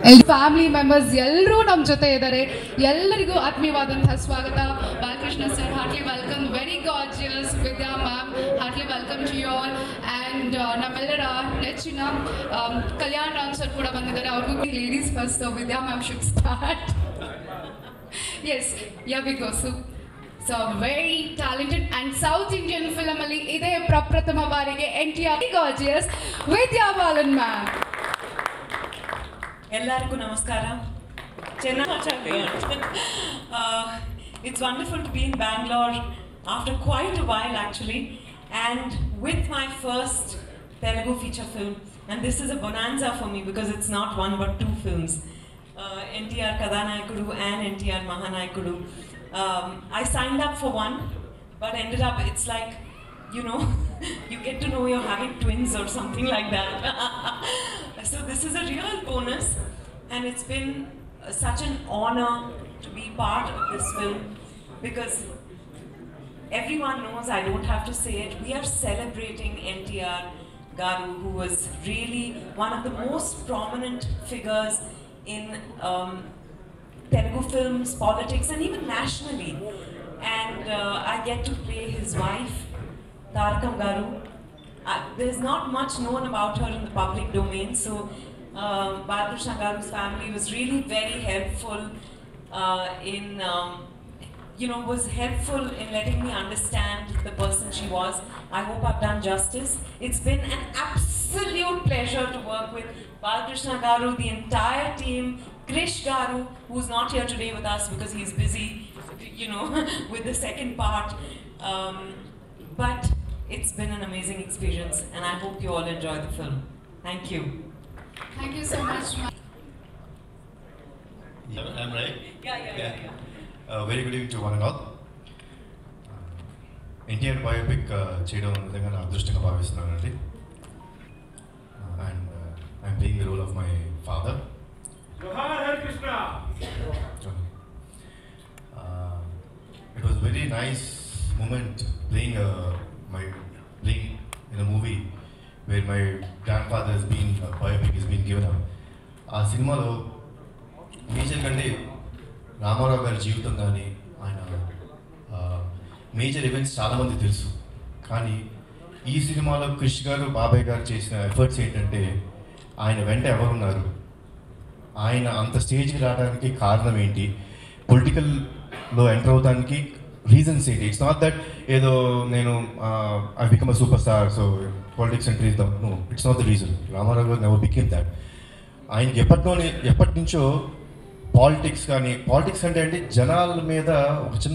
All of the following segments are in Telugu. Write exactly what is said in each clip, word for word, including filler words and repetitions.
ಫ್ಯಾಮಿಲಿ ಮೆಂಬರ್ಸ್ ಎಲ್ಲರೂ ನಮ್ಮ ಜೊತೆ ಇದ್ದಾರೆ. ಎಲ್ಲರಿಗೂ ಆತ್ಮೀಯವಾದಂತಹ ಸ್ವಾಗತ. Balakrishna sir, heartily welcome. Very gorgeous Vidya ma'am, heartily welcome to you all. And ನಮ್ಮೆಲ್ಲರ ನೆಚ್ಚಿನ ಕಲ್ಯಾಣ್ ರಾಮ್ ಸರ್ ಕೂಡ ಬಂದಿದ್ದಾರೆ. ಅವ್ರಿಗೂ ladies first, Vidya ma'am should start. Yes, yeah we go. So so very talented and south Indian film ಅಲ್ಲಿ ಇದೇ ಪ್ರಪ್ರಥಮ ಬಾರಿಗೆ N T R gorgeous Vidya Balan ma'am. ಎಲ್ಲರಿಗೂ ನಮಸ್ಕಾರ. ಚೆನ್ನಾಗಿ It's wonderful to be in Bangalore after quite a while actually, and with my first Telugu feature film, and this is a bonanza for me because it's not one but two films, uh, N T R Kadanayikudu and N T R Mahanayikudu. Um, I signed up for one, but ended up it's like, you know, you get to know you're having twins or something like that. So this is a real bonus, and it's been uh, such an honor to be part of this film because everyone knows, I don't have to say it, we are celebrating N T R Garu, who was really one of the most prominent figures in um, Telugu films, politics, and even nationally. And uh, I get to play his wife, Tarakam Garu. Uh, there's not much known about her in the public domain, so uh, Balakrishna Garu's family was really very helpful uh, in, um, you know, was helpful in letting me understand the person she was. I hope I've done justice. It's been an absolute pleasure to work with Balakrishna Garu, the entire team, Krish Garu, who's not here today with us because he's busy, you know, with the second part. Um, but it's been an amazing experience, and I hope you all enjoy the film. Thank you. Thank you so much. I'm, I'm right? Yeah, yeah, yeah. yeah, yeah. Uh, very good evening to one and all. N T R biopic చేయడం నిజంగా నా అదృష్టంగా భావిస్తున్నానండి. And uh, I'm playing the role of my father. Johar Hare Krishna. Uh, it was a very nice moment playing uh, my playing in a movie where my grandfather has been a biopic has been given up. ఆ సినిమాలో మేజర్ కంటే రామారావు గారి జీవితం కానీ ఆయన మేజర్ ఈవెంట్స్ చాలామంది తెలుసు, కానీ ఈ సినిమాలో క్రిష్ గారు బాబాయ్ గారు చేసిన ఎఫర్ట్స్ ఏంటంటే ఆయన వెంట ఎవరున్నారు, ఆయన అంత స్టేజ్కి రావడానికి కారణం ఏంటి, పొలిటికల్లో ఎంటర్ అవడానికి రీజన్స్ ఏంటి. ఇట్స్ నాట్ దట్ ఏదో నేను I become a super star so politics enter ఇద్దాం, no, it's not the reason. Ramarao garu never became that. ఆయనకి ఎప్పటిలోనే ఎప్పటి నుంచో పాలిటిక్స్ కానీ, పాలిటిక్స్ అంటే అంటే జనాల మీద ఒక చిన్న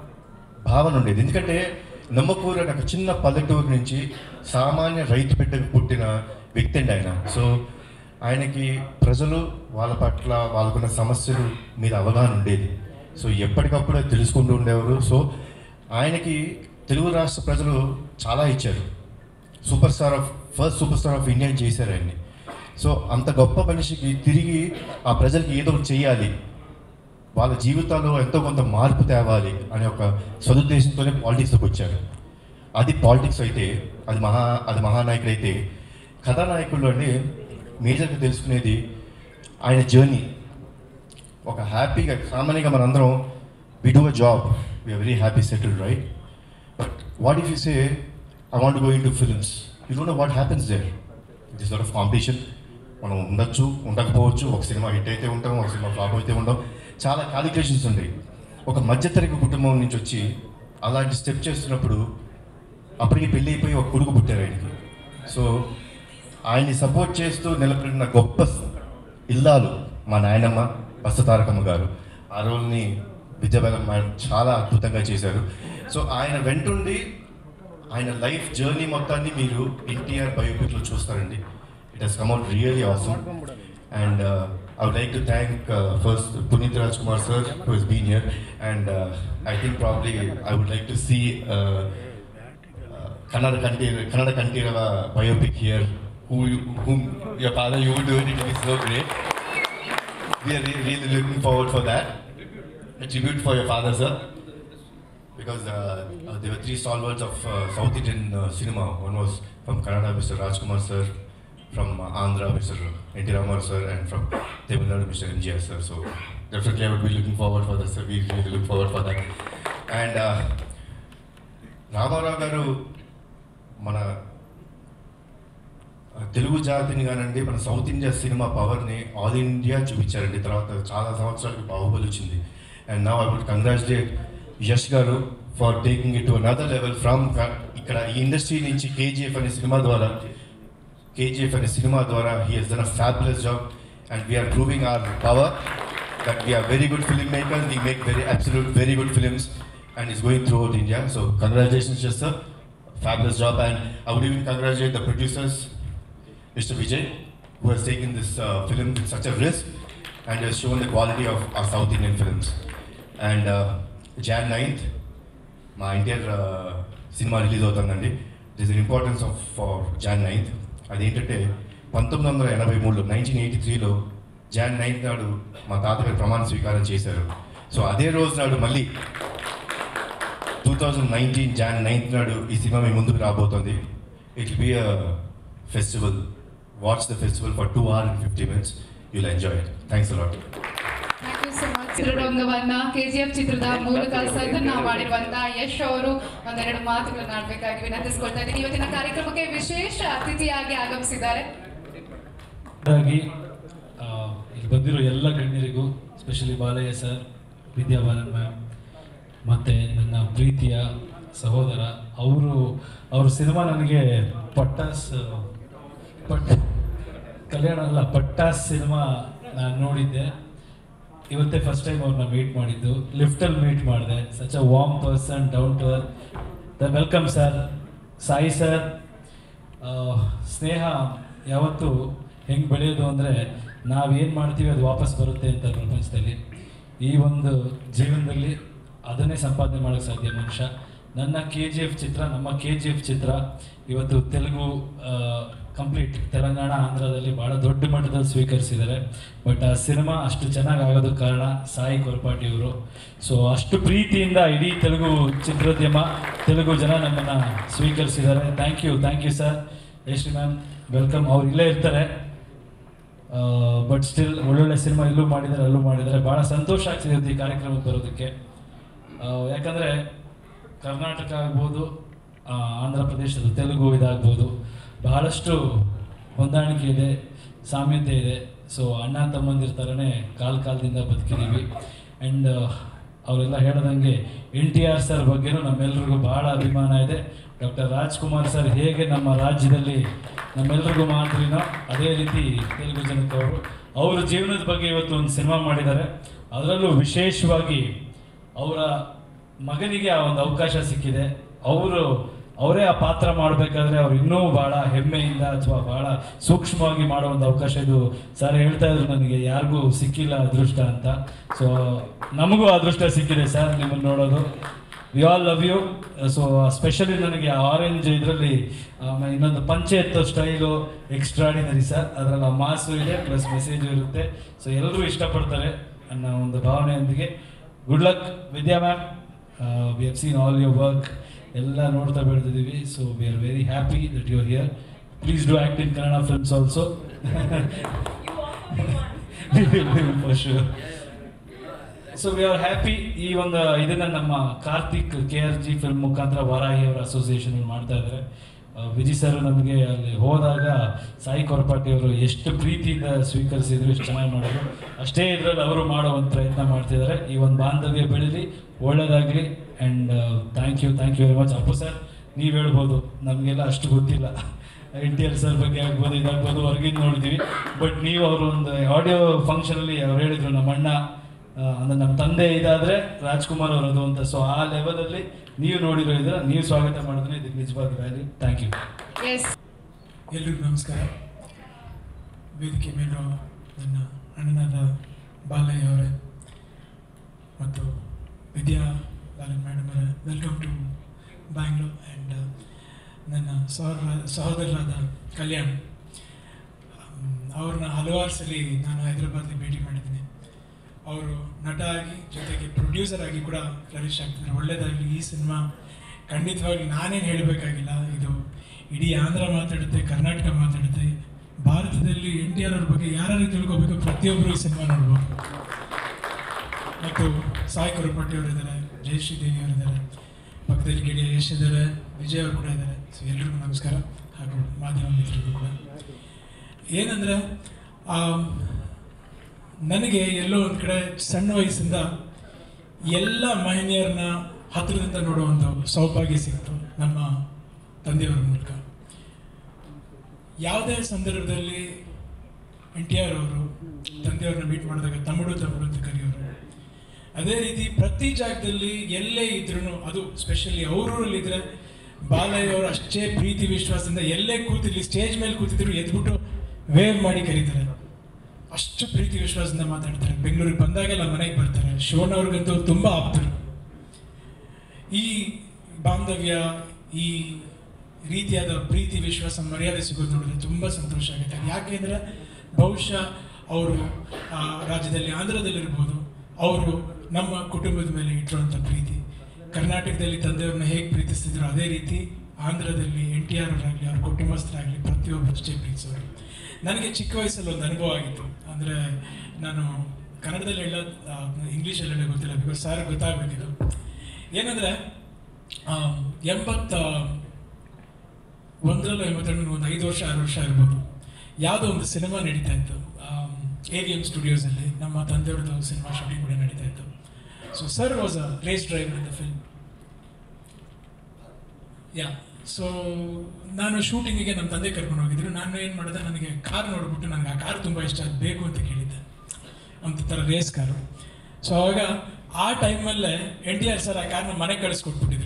భావన ఉండేది. ఎందుకంటే నమ్మకూరు అనే ఒక చిన్న పల్లెటూరు నుంచి సామాన్య రైతు బిడ్డకు పుట్టిన వ్యక్తి అండి ఆయన. సో ఆయనకి ప్రజలు వాళ్ళ పట్ల వాళ్ళకున్న సమస్యలు మీద అవగాహన ఉండేది. సో ఎప్పటికప్పుడు తెలుసుకుంటూ ఉండేవారు. సో ఆయనకి తెలుగు రాష్ట్ర ప్రజలు చాలా ఇచ్చారు. Super star of first super star of India చేశారు ఆయన్ని. సో అంత గొప్ప మనిషికి తిరిగి ఆ ప్రజలకి ఏదో ఒకటి చేయాలి, వాళ్ళ జీవితాల్లో ఎంతో కొంత మార్పు తేవాలి అనే ఒక సదుద్దేశంతోనే పాలిటిక్స్లోకి వచ్చారు. అది పాలిటిక్స్ అయితే, అది మహా అది మహానాయకుడు అయితే, కథానాయకుల్లో అంటే మేజర్గా తెలుసుకునేది ఆయన జర్నీ. ఒక హ్యాపీగా సామాన్యంగా మనందరం we do a job, we're very happy settled, right? But what if you say I want go in to films, you don't know what happens there. This lot of competition. మనం ఉండొచ్చు, ఉండకపోవచ్చు, ఒక సినిమా హిట్ అయితే ఉంటాం, ఒక సినిమా ఫ్లాప్ అయితే ఉంటాం, చాలా క్యాలిక్యులేషన్స్ ఉంటాయి. ఒక మధ్యతరగతి కుటుంబం నుంచి వచ్చి అలాంటి స్టెప్ చేస్తున్నప్పుడు అప్పటికి పెళ్ళి అయిపోయి ఒక కొడుకు పుట్టారు ఆయనకి. సో ఆయన్ని సపోర్ట్ చేస్తూ నిలబడిన గొప్ప ఇల్లాలు మా నాయనమ్మ బస్సతారకమ్మ గారు. ఆ రోల్ని విద్యాబాలన్ మేడం చాలా అద్భుతంగా చేశారు. సో ఆయన వెంటుండి ఆయన లైఫ్ జర్నీ మొత్తాన్ని మీరు ఎన్టీఆర్ బయోపిక్లో చూస్తారండి. It has come out really awesome. And I would like to thank uh, first Puneet Rajkumar sir who has been here, and uh, I think probably I would like to see uh, uh, Kannada Kantira Kannada Kantira biopic here. Who you, whom your father you would do it, it will be so great. We are re really looking forward for that. A tribute for your father, sir, because uh, uh, there were three stalwarts of uh, South Indian uh, cinema. One was from Kannada, Mister Rajkumar sir. from Andhra, Mister N T Ramarao sir, and from Tamil Nadu, Mister M G R sir. So definitely I would be looking forward for that, sir. We really look forward for that. And uh, Ramarao garu mana Telugu జాతిని కానండి, మన సౌత్ ఇండియా సినిమా పవర్ని ఆల్ ఇండియా చూపించారండి. తర్వాత చాలా సంవత్సరాలకి బాహుబలి వచ్చింది. And now I would congratulate Yash garu for taking it to another level from ఇక్కడ ఈ ఇండస్ట్రీ నుంచి కేజీఎఫ్ అనే సినిమా ద్వారా కేజీఎఫ్ అనే సినిమా ద్వారా he has done a fabulous job and we're proving our power that we're very good film makers. We make very absolute very good films and is going through India. So congratulations Yash sir, fabulous job. And I would even congratulate the producers Mister Vijay, who has taken this uh, film with such a risk and has shown the quality of our South Indian films. And uh, January ninth, my entire uh, cinema release అవుతుందండి. There is an importance of for January ninth. అదేంటంటే పంతొమ్మిది వందల ఎనభై మూడులో నైన్టీన్ ఎయిటీ త్రీలో జాన్ నైన్త్ నాడు మా తాతగారు ప్రమాణ స్వీకారం చేశారు. సో అదే రోజు నాడు మళ్ళీ two thousand nineteen June ninth నాడు ఈ సినిమా మీ ముందుకు రాబోతుంది. It will be a festival. Watch the festival for two hours and fifty minutes. You'll enjoy it. Thanks a lot. Thank you so much. ಚಿತ್ರರಂಗವನ್ನ ಕೆಜಿಎಫ್ ಚಿತ್ರದ ಮೂಲಕ ಸಾಧನ ಮಾಡಿರುವಂತ ಯಶ್ ಅವರು ಒಂದೆರಡು ಮಾತುಗಳನ್ನು ಆಡಬೇಕಾಗಿ ವಿನಂತಿಸಿಕೊಳ್ತಾ ಇದ್ದೀನಿ. ಇವತ್ತಿನ ಕಾರ್ಯಕ್ರಮಕ್ಕೆ ವಿಶೇಷ ಅತಿಥಿಯಾಗಿ ಆಗಮಿಸಿದ್ದಾರೆ. ಹಾಗಾಗಿ ಇಲ್ಲಿ ಬಂದಿರೋ ಎಲ್ಲ ಗಣ್ಯರಿಗೂ, specially Balayya sir, Vidya Balan ma'am, ಮತ್ತು ನನ್ನ ಪ್ರೀತಿಯ ಸಹೋದರ ಅವರು ಅವ್ರ ಸಿನಿಮಾ ನನಗೆ ಪಟ್ಟಾಸ್ ಪಟ್ ಕಲ್ಯಾಣ ಅಲ್ಲ ಪಟ್ಟಾಸ್ ಸಿನಿಮಾ ನಾನು ನೋಡಿದ್ದೆ. ಇವತ್ತೇ ಫಸ್ಟ್ ಟೈಮ್ ಅವ್ರನ್ನ ಮೀಟ್ ಮಾಡಿದ್ದು, ಲಿಫ್ಟಲ್ಲಿ ಮೀಟ್ ಮಾಡಿದೆ. Such a warm person, down to earth. The welcome sir. Sai sir, ಸ್ನೇಹ ಯಾವತ್ತೂ ಹೆಂಗೆ ಬೆಳೆಯೋದು ಅಂದರೆ ನಾವೇನು ಮಾಡ್ತೀವಿ ಅದು ವಾಪಸ್ ಬರುತ್ತೆ ಅಂತ ಪ್ರಪಂಚದಲ್ಲಿ. ಈ ಒಂದು ಜೀವನದಲ್ಲಿ ಅದನ್ನೇ ಸಂಪಾದನೆ ಮಾಡೋಕ್ಕೆ ಸಾಧ್ಯ ಮನುಷ್ಯ. ನನ್ನ ಕೆ ಜಿ ಎಫ್ ಚಿತ್ರ, ನಮ್ಮ ಕೆ ಜಿ ಎಫ್ ಚಿತ್ರ ಇವತ್ತು ತೆಲುಗು ಕಂಪ್ಲೀಟ್ ತೆಲಂಗಾಣ, ಆಂಧ್ರದಲ್ಲಿ ಭಾಳ ದೊಡ್ಡ ಮಟ್ಟದಲ್ಲಿ ಸ್ವೀಕರಿಸಿದ್ದಾರೆ. ಬಟ್ ಆ ಸಿನಿಮಾ ಅಷ್ಟು ಚೆನ್ನಾಗಿ ಆಗೋದಕ್ಕೆ ಕಾರಣ ಸಾಯಿ ಕೊರಪಾಟಿಯವರು. ಸೊ ಅಷ್ಟು ಪ್ರೀತಿಯಿಂದ ಇಡೀ ತೆಲುಗು ಚಿತ್ರೋದ್ಯಮ, ತೆಲುಗು ಜನ ನಮ್ಮನ್ನು ಸ್ವೀಕರಿಸಿದ್ದಾರೆ. Thank you, thank you sir. ಯಶ್ರೀ ಮ್ಯಾಮ್ ವೆಲ್ಕಮ್. ಅವ್ರು ಇಲ್ಲೇ ಇರ್ತಾರೆ, ಬಟ್ ಸ್ಟಿಲ್ ಒಳ್ಳೊಳ್ಳೆ ಸಿನಿಮಾ ಇಲ್ಲೂ ಮಾಡಿದ್ದಾರೆ, ಅಲ್ಲೂ ಮಾಡಿದ್ದಾರೆ. ಭಾಳ ಸಂತೋಷ ಆಗ್ತಿದೆ ಈ ಕಾರ್ಯಕ್ರಮಕ್ಕೆ ಬರೋದಕ್ಕೆ. ಯಾಕಂದರೆ ಕರ್ನಾಟಕ ಆಗ್ಬೋದು, ಆಂಧ್ರ ಪ್ರದೇಶದ ತೆಲುಗು ಇದಾಗ್ಬೋದು, ಬಹಳಷ್ಟು ಹೊಂದಾಣಿಕೆ ಇದೆ, ಸಾಮ್ಯತೆ ಇದೆ. ಸೊ ಅಣ್ಣ ತಮ್ಮಂದಿರ ಥರನೇ ಕಾಲ ಕಾಲದಿಂದ ಬದುಕಿದ್ದೀವಿ. ಆ್ಯಂಡ್ ಅವರೆಲ್ಲ ಹೇಳ್ದಂಗೆ ಎನ್ ಟಿ ಆರ್ ಸರ್ ಬಗ್ಗೆನೂ ನಮ್ಮೆಲ್ರಿಗೂ ಭಾಳ ಅಭಿಮಾನ ಇದೆ. ಡಾಕ್ಟರ್ ರಾಜ್ಕುಮಾರ್ ಸರ್ ಹೇಗೆ ನಮ್ಮ ರಾಜ್ಯದಲ್ಲಿ ನಮ್ಮೆಲ್ರಿಗೂ ಮಾದರಿನೋ ಅದೇ ರೀತಿ ತೆಲುಗು ಜನಕ್ಕೆ ಅವರು ಅವರ ಜೀವನದ ಬಗ್ಗೆ ಇವತ್ತು ಒಂದು ಸಿನಿಮಾ ಮಾಡಿದ್ದಾರೆ. ಅದರಲ್ಲೂ ವಿಶೇಷವಾಗಿ ಅವರ ಮಗನಿಗೆ ಆ ಒಂದು ಅವಕಾಶ ಸಿಕ್ಕಿದೆ. ಅವರು ಅವರೇ ಆ ಪಾತ್ರ ಮಾಡಬೇಕಾದ್ರೆ ಅವ್ರು ಇನ್ನೂ ಭಾಳ ಹೆಮ್ಮೆಯಿಂದ ಅಥವಾ ಭಾಳ ಸೂಕ್ಷ್ಮವಾಗಿ ಮಾಡೋ ಒಂದು ಅವಕಾಶ ಇದು. ಸರ್ ಹೇಳ್ತಾ ಇದ್ರು ನನಗೆ ಯಾರಿಗೂ ಸಿಕ್ಕಿಲ್ಲ ಅದೃಷ್ಟ ಅಂತ. ಸೊ ನಮಗೂ ಅದೃಷ್ಟ ಸಿಕ್ಕಿದೆ ಸರ್ ನಿಮ್ಮನ್ನು ನೋಡೋದು. We all love you. So specially ನನಗೆ ಆರೆಂಜ್ ಇದರಲ್ಲಿ ಇನ್ನೊಂದು ಪಂಚೆ ಎತ್ತೋ ಸ್ಟೈಲು ಎಕ್ಸ್ಟ್ರಾಡಿನರಿ ಸರ್. ಅದರಲ್ಲಿ ಆ ಮಾಸು ಇದೆ, ಪ್ಲಸ್ ಮೆಸೇಜು ಇರುತ್ತೆ. ಸೊ ಎಲ್ಲರೂ ಇಷ್ಟಪಡ್ತಾರೆ ಅನ್ನೋ ಒಂದು ಭಾವನೆಯೊಂದಿಗೆ good luck Vidya ma'am. We have seen all your work, ಎಲ್ಲ ನೋಡ್ತಾ ಬೆಳೆದಿದ್ದೀವಿ. So we are very happy that you are here. Please do act in Kannada films also. For sure. So we are happy. ಈ ಒಂದು ಇದನ್ನು ನಮ್ಮ Karthik K R G film ಮುಖಾಂತರ ವಾರಾಹಿ ಅವರ ಅಸೋಸಿಯೇಷನ್ ಮಾಡ್ತಾ ಇದ್ದಾರೆ. ವಿಜಯ್ ಸರ್ ನಮಗೆ ಅಲ್ಲಿ ಹೋದಾಗ ಸಾಯಿ ಕೊರಪಾಟಿ ಅವರು ಎಷ್ಟು ಪ್ರೀತಿಯಿಂದ ಸ್ವೀಕರಿಸಿದ್ರು, ಎಷ್ಟು ಚೆನ್ನಾಗಿ ಮಾಡಿದ್ರು. ಅಷ್ಟೇ ಇದರಲ್ಲಿ ಅವರು ಮಾಡೋ ಒಂದು ಪ್ರಯತ್ನ ಮಾಡ್ತಿದ್ದಾರೆ. ಈ ಒಂದು ಬಾಂಧವ್ಯ ಬೆಳೀಲಿ, ಒಳ್ಳೆಯದಾಗಲಿ. And thank you, thank you very much. Appu sir ನೀವು ಹೇಳ್ಬೋದು, ನಮಗೆಲ್ಲ ಅಷ್ಟು ಗೊತ್ತಿಲ್ಲ. ಎನ್ ಟಿ ಆರ್ ಸರ್ ಬಗ್ಗೆ ಆಗ್ಬೋದು, ಇದಾಗ್ಬೋದು, ಹೊರಗಿಂದ ನೋಡಿದ್ದೀವಿ. ಬಟ್ ನೀವು ಅವರು ಒಂದು ಆಡಿಯೋ ಫಂಕ್ಷನಲ್ಲಿ ಅವ್ರು ಹೇಳಿದರು ನಮ್ಮ ಅಣ್ಣ ಅಂದರೆ ನಮ್ಮ ತಂದೆ ಇದಾದರೆ ರಾಜ್ಕುಮಾರ್ ಅವರದು ಅಂತ. ಸೊ ಆ ಲೆವೆಲಲ್ಲಿ ನೀವು ನೋಡಿರೋ ಇದ್ರೆ ನೀವು ಸ್ವಾಗತ ಮಾಡಿದ್ರೆ ಇದಕ್ಕೆ ನಿಜವಾದ ವ್ಯಾಲ್ಯೂ. Thank you. ಎಲ್ರಿಗೂ ನಮಸ್ಕಾರ. ವೇದಿಕೆ ಮೇಲೂ ನನ್ನ ಅಣ್ಣನಾದ ಬಾಲಯ್ಯ ಅವರೇ ಮತ್ತು ವಿದ್ಯಾ ಬಾಲನ್ ಮೇಡಮ್ ಅವರೇ, ವೆಲ್ಕಮ್ ಟು ಬ್ಯಾಂಗ್ಳೂರ್. ಆ್ಯಂಡ್ ನನ್ನ ಸಹೋದರ ಸಹೋದರರಾದ ಕಲ್ಯಾಣ್ ಅವ್ರನ್ನ ಹಲವಾರು ಸಲ ನಾನು ಹೈದರಾಬಾದ್ಗೆ ಭೇಟಿ ಮಾಡಿದ್ದೀನಿ. ಅವರು ನಟ ಆಗಿ ಜೊತೆಗೆ ಪ್ರೊಡ್ಯೂಸರ್ ಆಗಿ ಕೂಡ ಫ್ಲರಿಶ್ ಆಗ್ತಿದ್ದಾರೆ. ಒಳ್ಳೆಯದಾಗಲಿ. ಈ ಸಿನಿಮಾ ಖಂಡಿತವಾಗಿ ನಾನೇನು ಹೇಳಬೇಕಾಗಿಲ್ಲ, ಇದು ಇಡೀ ಆಂಧ್ರ ಮಾತಾಡುತ್ತೆ, ಕರ್ನಾಟಕ ಮಾತಾಡುತ್ತೆ, ಭಾರತದಲ್ಲಿ ಎನ್ ಟಿ ಆರ್ ಅವ್ರ ಬಗ್ಗೆ ಯಾರು ತಿಳ್ಕೊಬೇಕು ಪ್ರತಿಯೊಬ್ಬರು ಈ ಸಿನಿಮಾ ನೋಡ್ಬೋದು. ಮತ್ತು ಸಾಯಿ ಕೊರಪಟ್ಟಿ ಅವರಿದ್ದಾರೆ, ಜಯಶ್ರೀ ದೇವಿ ಅವರಿದ್ದಾರೆ, ಪಕ್ಕದಲ್ಲಿ ಗೆಳೆಯ ಯಶ್ ಇದ್ದಾರೆ, ವಿಜಯ್ ಅವರು ಕೂಡ ಇದ್ದಾರೆ. ಸೊ ಎಲ್ರಿಗೂ ನಮಸ್ಕಾರ, ಹಾಗೂ ಮಾಧ್ಯಮ ಮಿತ್ರರಿಗೂ ಕೂಡ. ಏನಂದರೆ ನನಗೆ ಎಲ್ಲೋ ಒಂದು ಕಡೆ ಸಣ್ಣ ವಯಸ್ಸಿಂದ ಎಲ್ಲ ಮಹನೀಯರನ್ನ ಹತ್ತಿರದಿಂದ ನೋಡೋ ಒಂದು ಸೌಭಾಗ್ಯ ಸಿಕ್ತು ನಮ್ಮ ತಂದೆಯವರ ಮೂಲಕ. ಯಾವುದೇ ಸಂದರ್ಭದಲ್ಲಿ ಎನ್ ಟಿ ಆರ್ ಅವರು ತಂದೆಯವ್ರನ್ನ ಮೀಟ್ ಮಾಡಿದಾಗ ತಮಿಳು ತಮಿಳು ಅಂತ ಕರೆಯೋರು. ಅದೇ ರೀತಿ ಪ್ರತಿ ಜಾಗದಲ್ಲಿ ಎಲ್ಲೇ ಇದ್ರೂ, ಅದು ಸ್ಪೆಷಲಿ ಅವರೂರಲ್ಲಿದ್ದರೆ ಬಾಲಯ್ಯ ಅವರು ಅಷ್ಟೇ ಪ್ರೀತಿ ವಿಶ್ವಾಸದಿಂದ ಎಲ್ಲೇ ಕೂತಿರ್ಲಿ, ಸ್ಟೇಜ್ ಮೇಲೆ ಕೂತಿದ್ರು ಎದ್ಬಿಟ್ಟು ವೇವ್ ಮಾಡಿ ಕರೀತಾರೆ. ಅಷ್ಟು ಪ್ರೀತಿ ವಿಶ್ವಾಸದಿಂದ ಮಾತಾಡ್ತಾರೆ. ಬೆಂಗಳೂರಿಗೆ ಬಂದಾಗೆಲ್ಲ ಮನೆಗೆ ಬರ್ತಾರೆ. ಶಿವಣ್ಣವ್ರಿಗಂತೂ ತುಂಬ ಆಪ್ತರು. ಈ ಬಾಂಧವ್ಯ, ಈ ರೀತಿಯಾದ ಪ್ರೀತಿ ವಿಶ್ವಾಸ ಮರ್ಯಾದೆ ಸಿಗೋದು ನೋಡಿದ್ರೆ ತುಂಬ ಸಂತೋಷ ಆಗುತ್ತೆ. ಯಾಕೆಂದರೆ ಬಹುಶಃ ಅವರು ರಾಜ್ಯದಲ್ಲಿ ಆಂಧ್ರದಲ್ಲಿರ್ಬೋದು, ಅವರು ನಮ್ಮ ಕುಟುಂಬದ ಮೇಲೆ ಇಟ್ಟಿರುವಂಥ ಪ್ರೀತಿ, ಕರ್ನಾಟಕದಲ್ಲಿ ತಂದೆಯವ್ರನ್ನ ಹೇಗೆ ಪ್ರೀತಿಸ್ತಿದ್ರು ಅದೇ ರೀತಿ ಆಂಧ್ರದಲ್ಲಿ ಎನ್ ಟಿ ಆರ್ ಅವರಾಗಲಿ, ಅವ್ರ ಕುಟುಂಬಸ್ಥರಾಗಲಿ ಪ್ರತಿಯೊಬ್ಬರು ಅಷ್ಟೇ ಪ್ರೀತಿಸೋರು. ನನಗೆ ಚಿಕ್ಕ ವಯಸ್ಸಲ್ಲಿ ಒಂದು ಅನುಭವ ಆಗಿತ್ತು. ಅಂದರೆ ನಾನು ಕನ್ನಡದಲ್ಲಿ ಹೇಳ, ಇಂಗ್ಲೀಷಲ್ಲಿ ಹೇಳೋ ಗೊತ್ತಿಲ್ಲ, ಬಿಕಾಸ್ ಸಾರ್ ಗೊತ್ತಾಗಬೇಕಿತ್ತು. ಏನಂದರೆ ಎಂಬತ್ತ ಒಂದರಲ್ಲೂ ಎಂಬತ್ತೆರಡು, ಒಂದು ಐದು ವರ್ಷ ಆರು ವರ್ಷ ಇರ್ಬೋದು, ಯಾವುದೋ ಒಂದು ಸಿನಿಮಾ ನಡೀತಾ ಇತ್ತು ಎ ವಿ ಎಮ್ ಸ್ಟುಡಿಯೋಸಲ್ಲಿ. ನಮ್ಮ ತಂದೆಯವ್ರದ್ದು ಸಿನಿಮಾ ಶೂಟಿಂಗ್ ಕೂಡ ನಡೀತಾ ಇತ್ತು. So sir was a race driver in the film. Yeah so ನಾನು ಶೂಟಿಂಗಿಗೆ ನಮ್ಮ ತಂದೆ ಕರ್ಕೊಂಡು ಹೋಗಿದ್ರು. ನಾನು ಏನು ಮಾಡಿದೆ, ನನಗೆ ಕಾರ್ ನೋಡ್ಬಿಟ್ಟು ನನಗೆ ಆ ಕಾರ್ ತುಂಬ ಇಷ್ಟ, ಅದು ಬೇಕು ಅಂತ ಕೇಳಿದ್ದೆ, ಒಂದು ಥರ ರೇಸ್ ಕಾರು. ಸೊ ಅವಾಗ ಆ ಟೈಮಲ್ಲೇ ಎನ್ ಟಿ ಆರ್ ಸರ್ ಆ ಕಾರ್ನ ಮನೆಗೆ ಕಳಿಸ್ಕೊಟ್ಬಿಟ್ಟಿದ್ರು.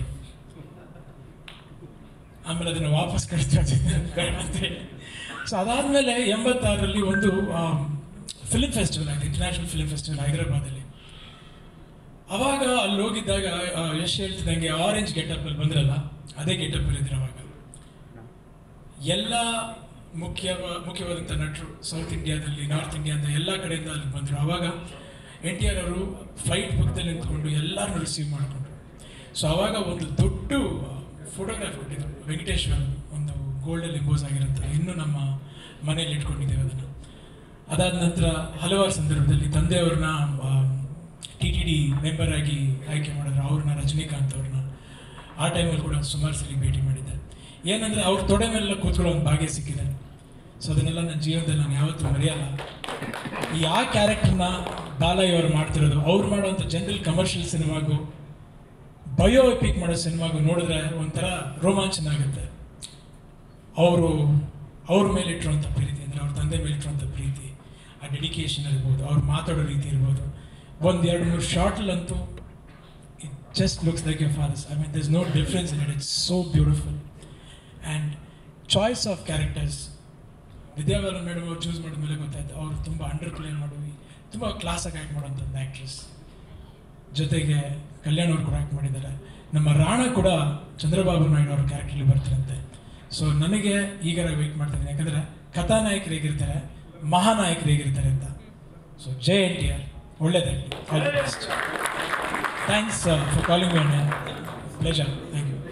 ಆಮೇಲೆ ಅದನ್ನು ವಾಪಸ್ ಕಳಿಸ್ತಾ. ಸೊ ಅದಾದಮೇಲೆ ಎಂಬತ್ತಾರರಲ್ಲಿ ಒಂದು ಫಿಲ್ಮ್ ಫೆಸ್ಟಿವಲ್ ಆಯಿತು, ಇಂಟರ್ನ್ಯಾಷನಲ್ ಫಿಲ್ಮ್ ಫೆಸ್ಟಿವಲ್ ಹೈದರಾಬಾದಲ್ಲಿ. ಅವಾಗ ಅಲ್ಲಿ ಹೋಗಿದ್ದಾಗ ಯಶ್ ಹೇಳ್ತಿದ್ದಂಗೆ ಆರೆಂಜ್ ಗೆಟಪ್ಪಲ್ಲಿ ಬಂದ್ರಲ್ಲ, ಅದೇ ಗೆಟಪ್ಪಲ್ಲಿ ಇದ್ರು. ಅವಾಗ ಎಲ್ಲ ಮುಖ್ಯ ಮುಖ್ಯವಾದಂಥ ನಟರು ಸೌತ್ ಇಂಡಿಯಾದಲ್ಲಿ, ನಾರ್ತ್ ಇಂಡಿಯಾದ ಎಲ್ಲ ಕಡೆಯಿಂದ ಅಲ್ಲಿ ಬಂದರು. ಆವಾಗ ಎನ್ ಟಿ ಆರ್ ಅವರು ಫ್ಲೈಟ್ ಪಕ್ಕದಲ್ಲಿ ನಿಂತ್ಕೊಂಡು ಎಲ್ಲರನ್ನೂ ರಿಸೀವ್ ಮಾಡಿಕೊಂಡ್ರು. ಸೊ ಆವಾಗ ಒಂದು ದೊಡ್ಡ ಫೋಟೋಗ್ರಾಫ್ ಕೊಟ್ಟಿದ್ರು, ವೆಂಕಟೇಶ್ವರ, ಒಂದು ಗೋಲ್ಡಲ್ಲಿ ಇಂಪೋಸ್ ಆಗಿರುತ್ತೆ. ಇನ್ನೂ ನಮ್ಮ ಮನೇಲಿ ಇಟ್ಕೊಂಡಿದ್ದೇವೆ ಅದನ್ನು. ಅದಾದ ನಂತರ ಹಲವಾರು ಸಂದರ್ಭದಲ್ಲಿ ತಂದೆಯವ್ರನ್ನ ಟಿ ಟಿ ಡಿ ಮೆಂಬರ್ ಆಗಿ ಆಯ್ಕೆ ಮಾಡಿದ್ರು, ಅವ್ರನ್ನ, ರಜನಿಕಾಂತ್ ಅವ್ರನ್ನ. ಆ ಟೈಮಲ್ಲಿ ಕೂಡ ಸುಮಾರು ಸಲ ಭೇಟಿ ಮಾಡಿದ್ದೆ. ಏನಂದರೆ ಅವ್ರ ತೊಡೆ ಮೇಲೆಲ್ಲ ಕೂತ್ಕೊಳ್ಳೋ ಒಂದು ಭಾಗ್ಯ ಸಿಕ್ಕಿದೆ. ಸೊ ಅದನ್ನೆಲ್ಲ ನನ್ನ ಜೀವನದಲ್ಲಿ ನಾನು ಯಾವತ್ತೂ ಮರೆಯಲ್ಲ. ಈ ಆ ಕ್ಯಾರೆಕ್ಟರ್ನ ಬಾಲಯ್ಯ ಅವರು ಮಾಡ್ತಿರೋದು, ಅವ್ರು ಮಾಡೋವಂಥ ಜನರಲ್ ಕಮರ್ಷಿಯಲ್ ಸಿನಿಮಾಗೂ ಬಯೋ ಎಪಿಕ್ ಮಾಡೋ ಸಿನಿಮಾಗೂ ನೋಡಿದ್ರೆ ಒಂಥರ ರೋಮಾಂಚನ ಆಗುತ್ತೆ. ಅವರು ಅವ್ರ ಮೇಲೆ ಇಟ್ಟಿರುವಂಥ ಪ್ರೀತಿ, ಅಂದರೆ ಅವ್ರ ತಂದೆ ಮೇಲೆ ಇಟ್ಟಿರುವಂಥ ಪ್ರೀತಿ, ಆ ಡೆಡಿಕೇಶನ್ ಇರ್ಬೋದು, ಅವ್ರು ಮಾತಾಡೋ ರೀತಿ ಇರ್ಬೋದು. ಒಂದು ಎರಡು ಮೂರು ಶಾರ್ಟಲ್ಲಂತೂ it just looks like your father's. I mean there is no difference in it. It's so beautiful. And choice of characters Vidya Balan madam ಅವ್ರು ಚೂಸ್ ಮಾಡಿದ ಮೇಲೆ ಗೊತ್ತಾಯ್ತು, ಅವರು ತುಂಬ ಅಂಡರ್ ಪ್ಲೇ ಮಾಡೋವಿ, ತುಂಬ ಕ್ಲಾಸಾಗಿ ಆ್ಯಕ್ಟ್ ಮಾಡೋಂಥದ್ದು ಆ್ಯಕ್ಟ್ರೆಸ್. ಜೊತೆಗೆ ಕಲ್ಯಾಣ್ ಅವ್ರು ಕೂಡ ಆ್ಯಕ್ಟ್ ಮಾಡಿದ್ದಾರೆ. ನಮ್ಮ ರಾಣ ಕೂಡ ಚಂದ್ರಬಾಬು ನಾಯ್ಡು ಅವ್ರ ಕ್ಯಾರೆಕ್ಟ್ರಲ್ಲಿ ಬರ್ತಾರಂತೆ. ಸೊ ನನಗೆ ಈಗಾರ ವೆಯ್ಟ್ ಮಾಡ್ತಿದ್ದೀನಿ, ಯಾಕಂದರೆ ಕಥಾನಾಯಕರು ಹೇಗಿರ್ತಾರೆ, ಮಹಾನಾಯಕರು ಹೇಗಿರ್ತಾರೆ ಅಂತ. ಸೊ ಜೈ ಎನ್ ಟಿ ಆರ್, ಒಳ್ಳೆಯದಾಗಲಿ, all the best. Thanks for calling me ಅಣ್ಣ, ಪ್ಲೆಜರ್, ಥ್ಯಾಂಕ್ ಯು.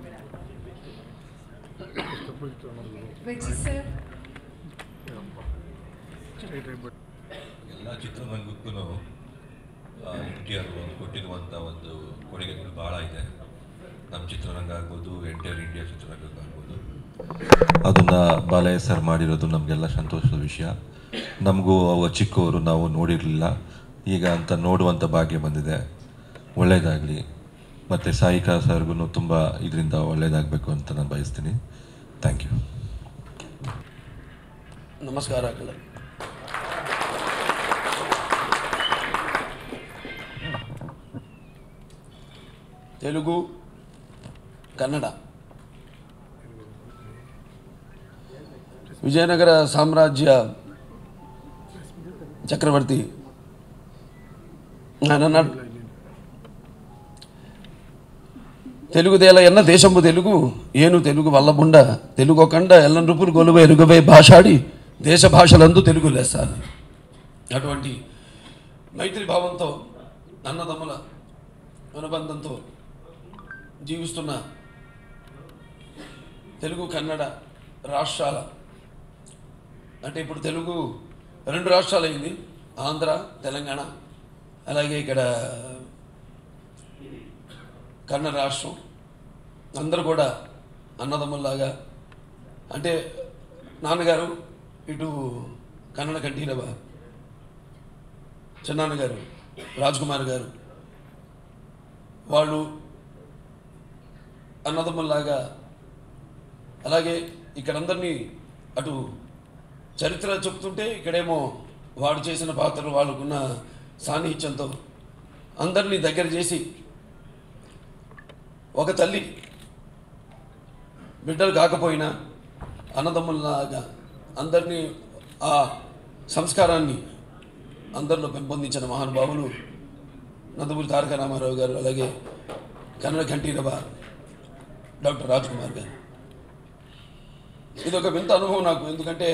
ಎಲ್ಲ ಚಿತ್ರರಂಗಕ್ಕೂ ಎನ್ ಟಿ ಆರ್ ಕೊಟ್ಟಿರುವಂಥ ಒಂದು ಕೊಡುಗೆಗಳು ಭಾಳ ಇದೆ. ನಮ್ಮ ಚಿತ್ರರಂಗ ಆಗ್ಬೋದು, ಎಂಟೈರ್ ಇಂಡಿಯಾ ಚಿತ್ರರಂಗಕ್ಕಾಗ್ಬೋದು. ಅದನ್ನು ಬಾಲಯ್ಯ ಸರ್ ಮಾಡಿರೋದು ನಮಗೆಲ್ಲ ಸಂತೋಷದ ವಿಷಯ. ನಮಗೂ ಅವ ಚಿಕ್ಕವರು, ನಾವು ನೋಡಿರಲಿಲ್ಲ, ಈಗ ಅಂತ ನೋಡುವಂಥ ಭಾಗ್ಯ ಬಂದಿದೆ. ಒಳ್ಳೆಯದಾಗಲಿ. ಮತ್ತು ಸಾಯಿಕಾ ಸರ್ಗೂ ತುಂಬ ಇದರಿಂದ ಒಳ್ಳೆಯದಾಗಬೇಕು ಅಂತ ನಾನು ಬಯಸ್ತೀನಿ. Thank you. ನಮಸ್ಕಾರಗಳು. ತೆಲುಗು, ಕನ್ನಡ, ವಿಜಯನಗರ ಸಾಮ್ರಾಜ್ಯ ಚಕ್ರವರ್ತಿ ನನ್ನ తెలుగుదేల ఎన్న దేశంబు తెలుగు ఏను తెలుగు వల్లబుండ తెలుగు కండ ఎల్ల నృపులు గొలువ ఎరుగవే భాషాడి దేశ భాషలందు తెలుగు లెస్స. అటువంటి మైత్రి భావంతో అన్నదమ్ముల అనుబంధంతో జీవిస్తున్న తెలుగు కన్నడ రాష్ట్రాల అంటే ఇప్పుడు తెలుగు రెండు రాష్ట్రాలు అయింది, ఆంధ్ర తెలంగాణ, అలాగే ఇక్కడ కన్నడ రాష్ట్రం. అందరూ కూడా అన్నదమ్ముల్లాగా, అంటే నాన్నగారు ఇటు కన్నడ కంఠీరవ, చిన్నాన్నగారు రాజ్ కుమార్ గారు, వాళ్ళు అన్నదమ్ముల్లాగా. అలాగే ఇక్కడందరినీ అటు చరిత్ర చెప్తుంటే ఇక్కడేమో వాడు చేసిన పాత్రలు వాళ్ళకున్న సాన్నిహిత్యంతో అందరినీ దగ్గర చేసి, ఒక తల్లి బిడ్డలు కాకపోయినా అన్నదమ్ముల్లాగా అందరినీ ఆ సంస్కారాన్ని అందరిలో పెంపొందించిన మహానుభావులు నందమూరి తారక రామారావు గారు, అలాగే కన్నడ కంఠీరవ డాక్టర్ రాజ్ కుమార్ గారు. ఇది ఒక వింత అనుభవం నాకు, ఎందుకంటే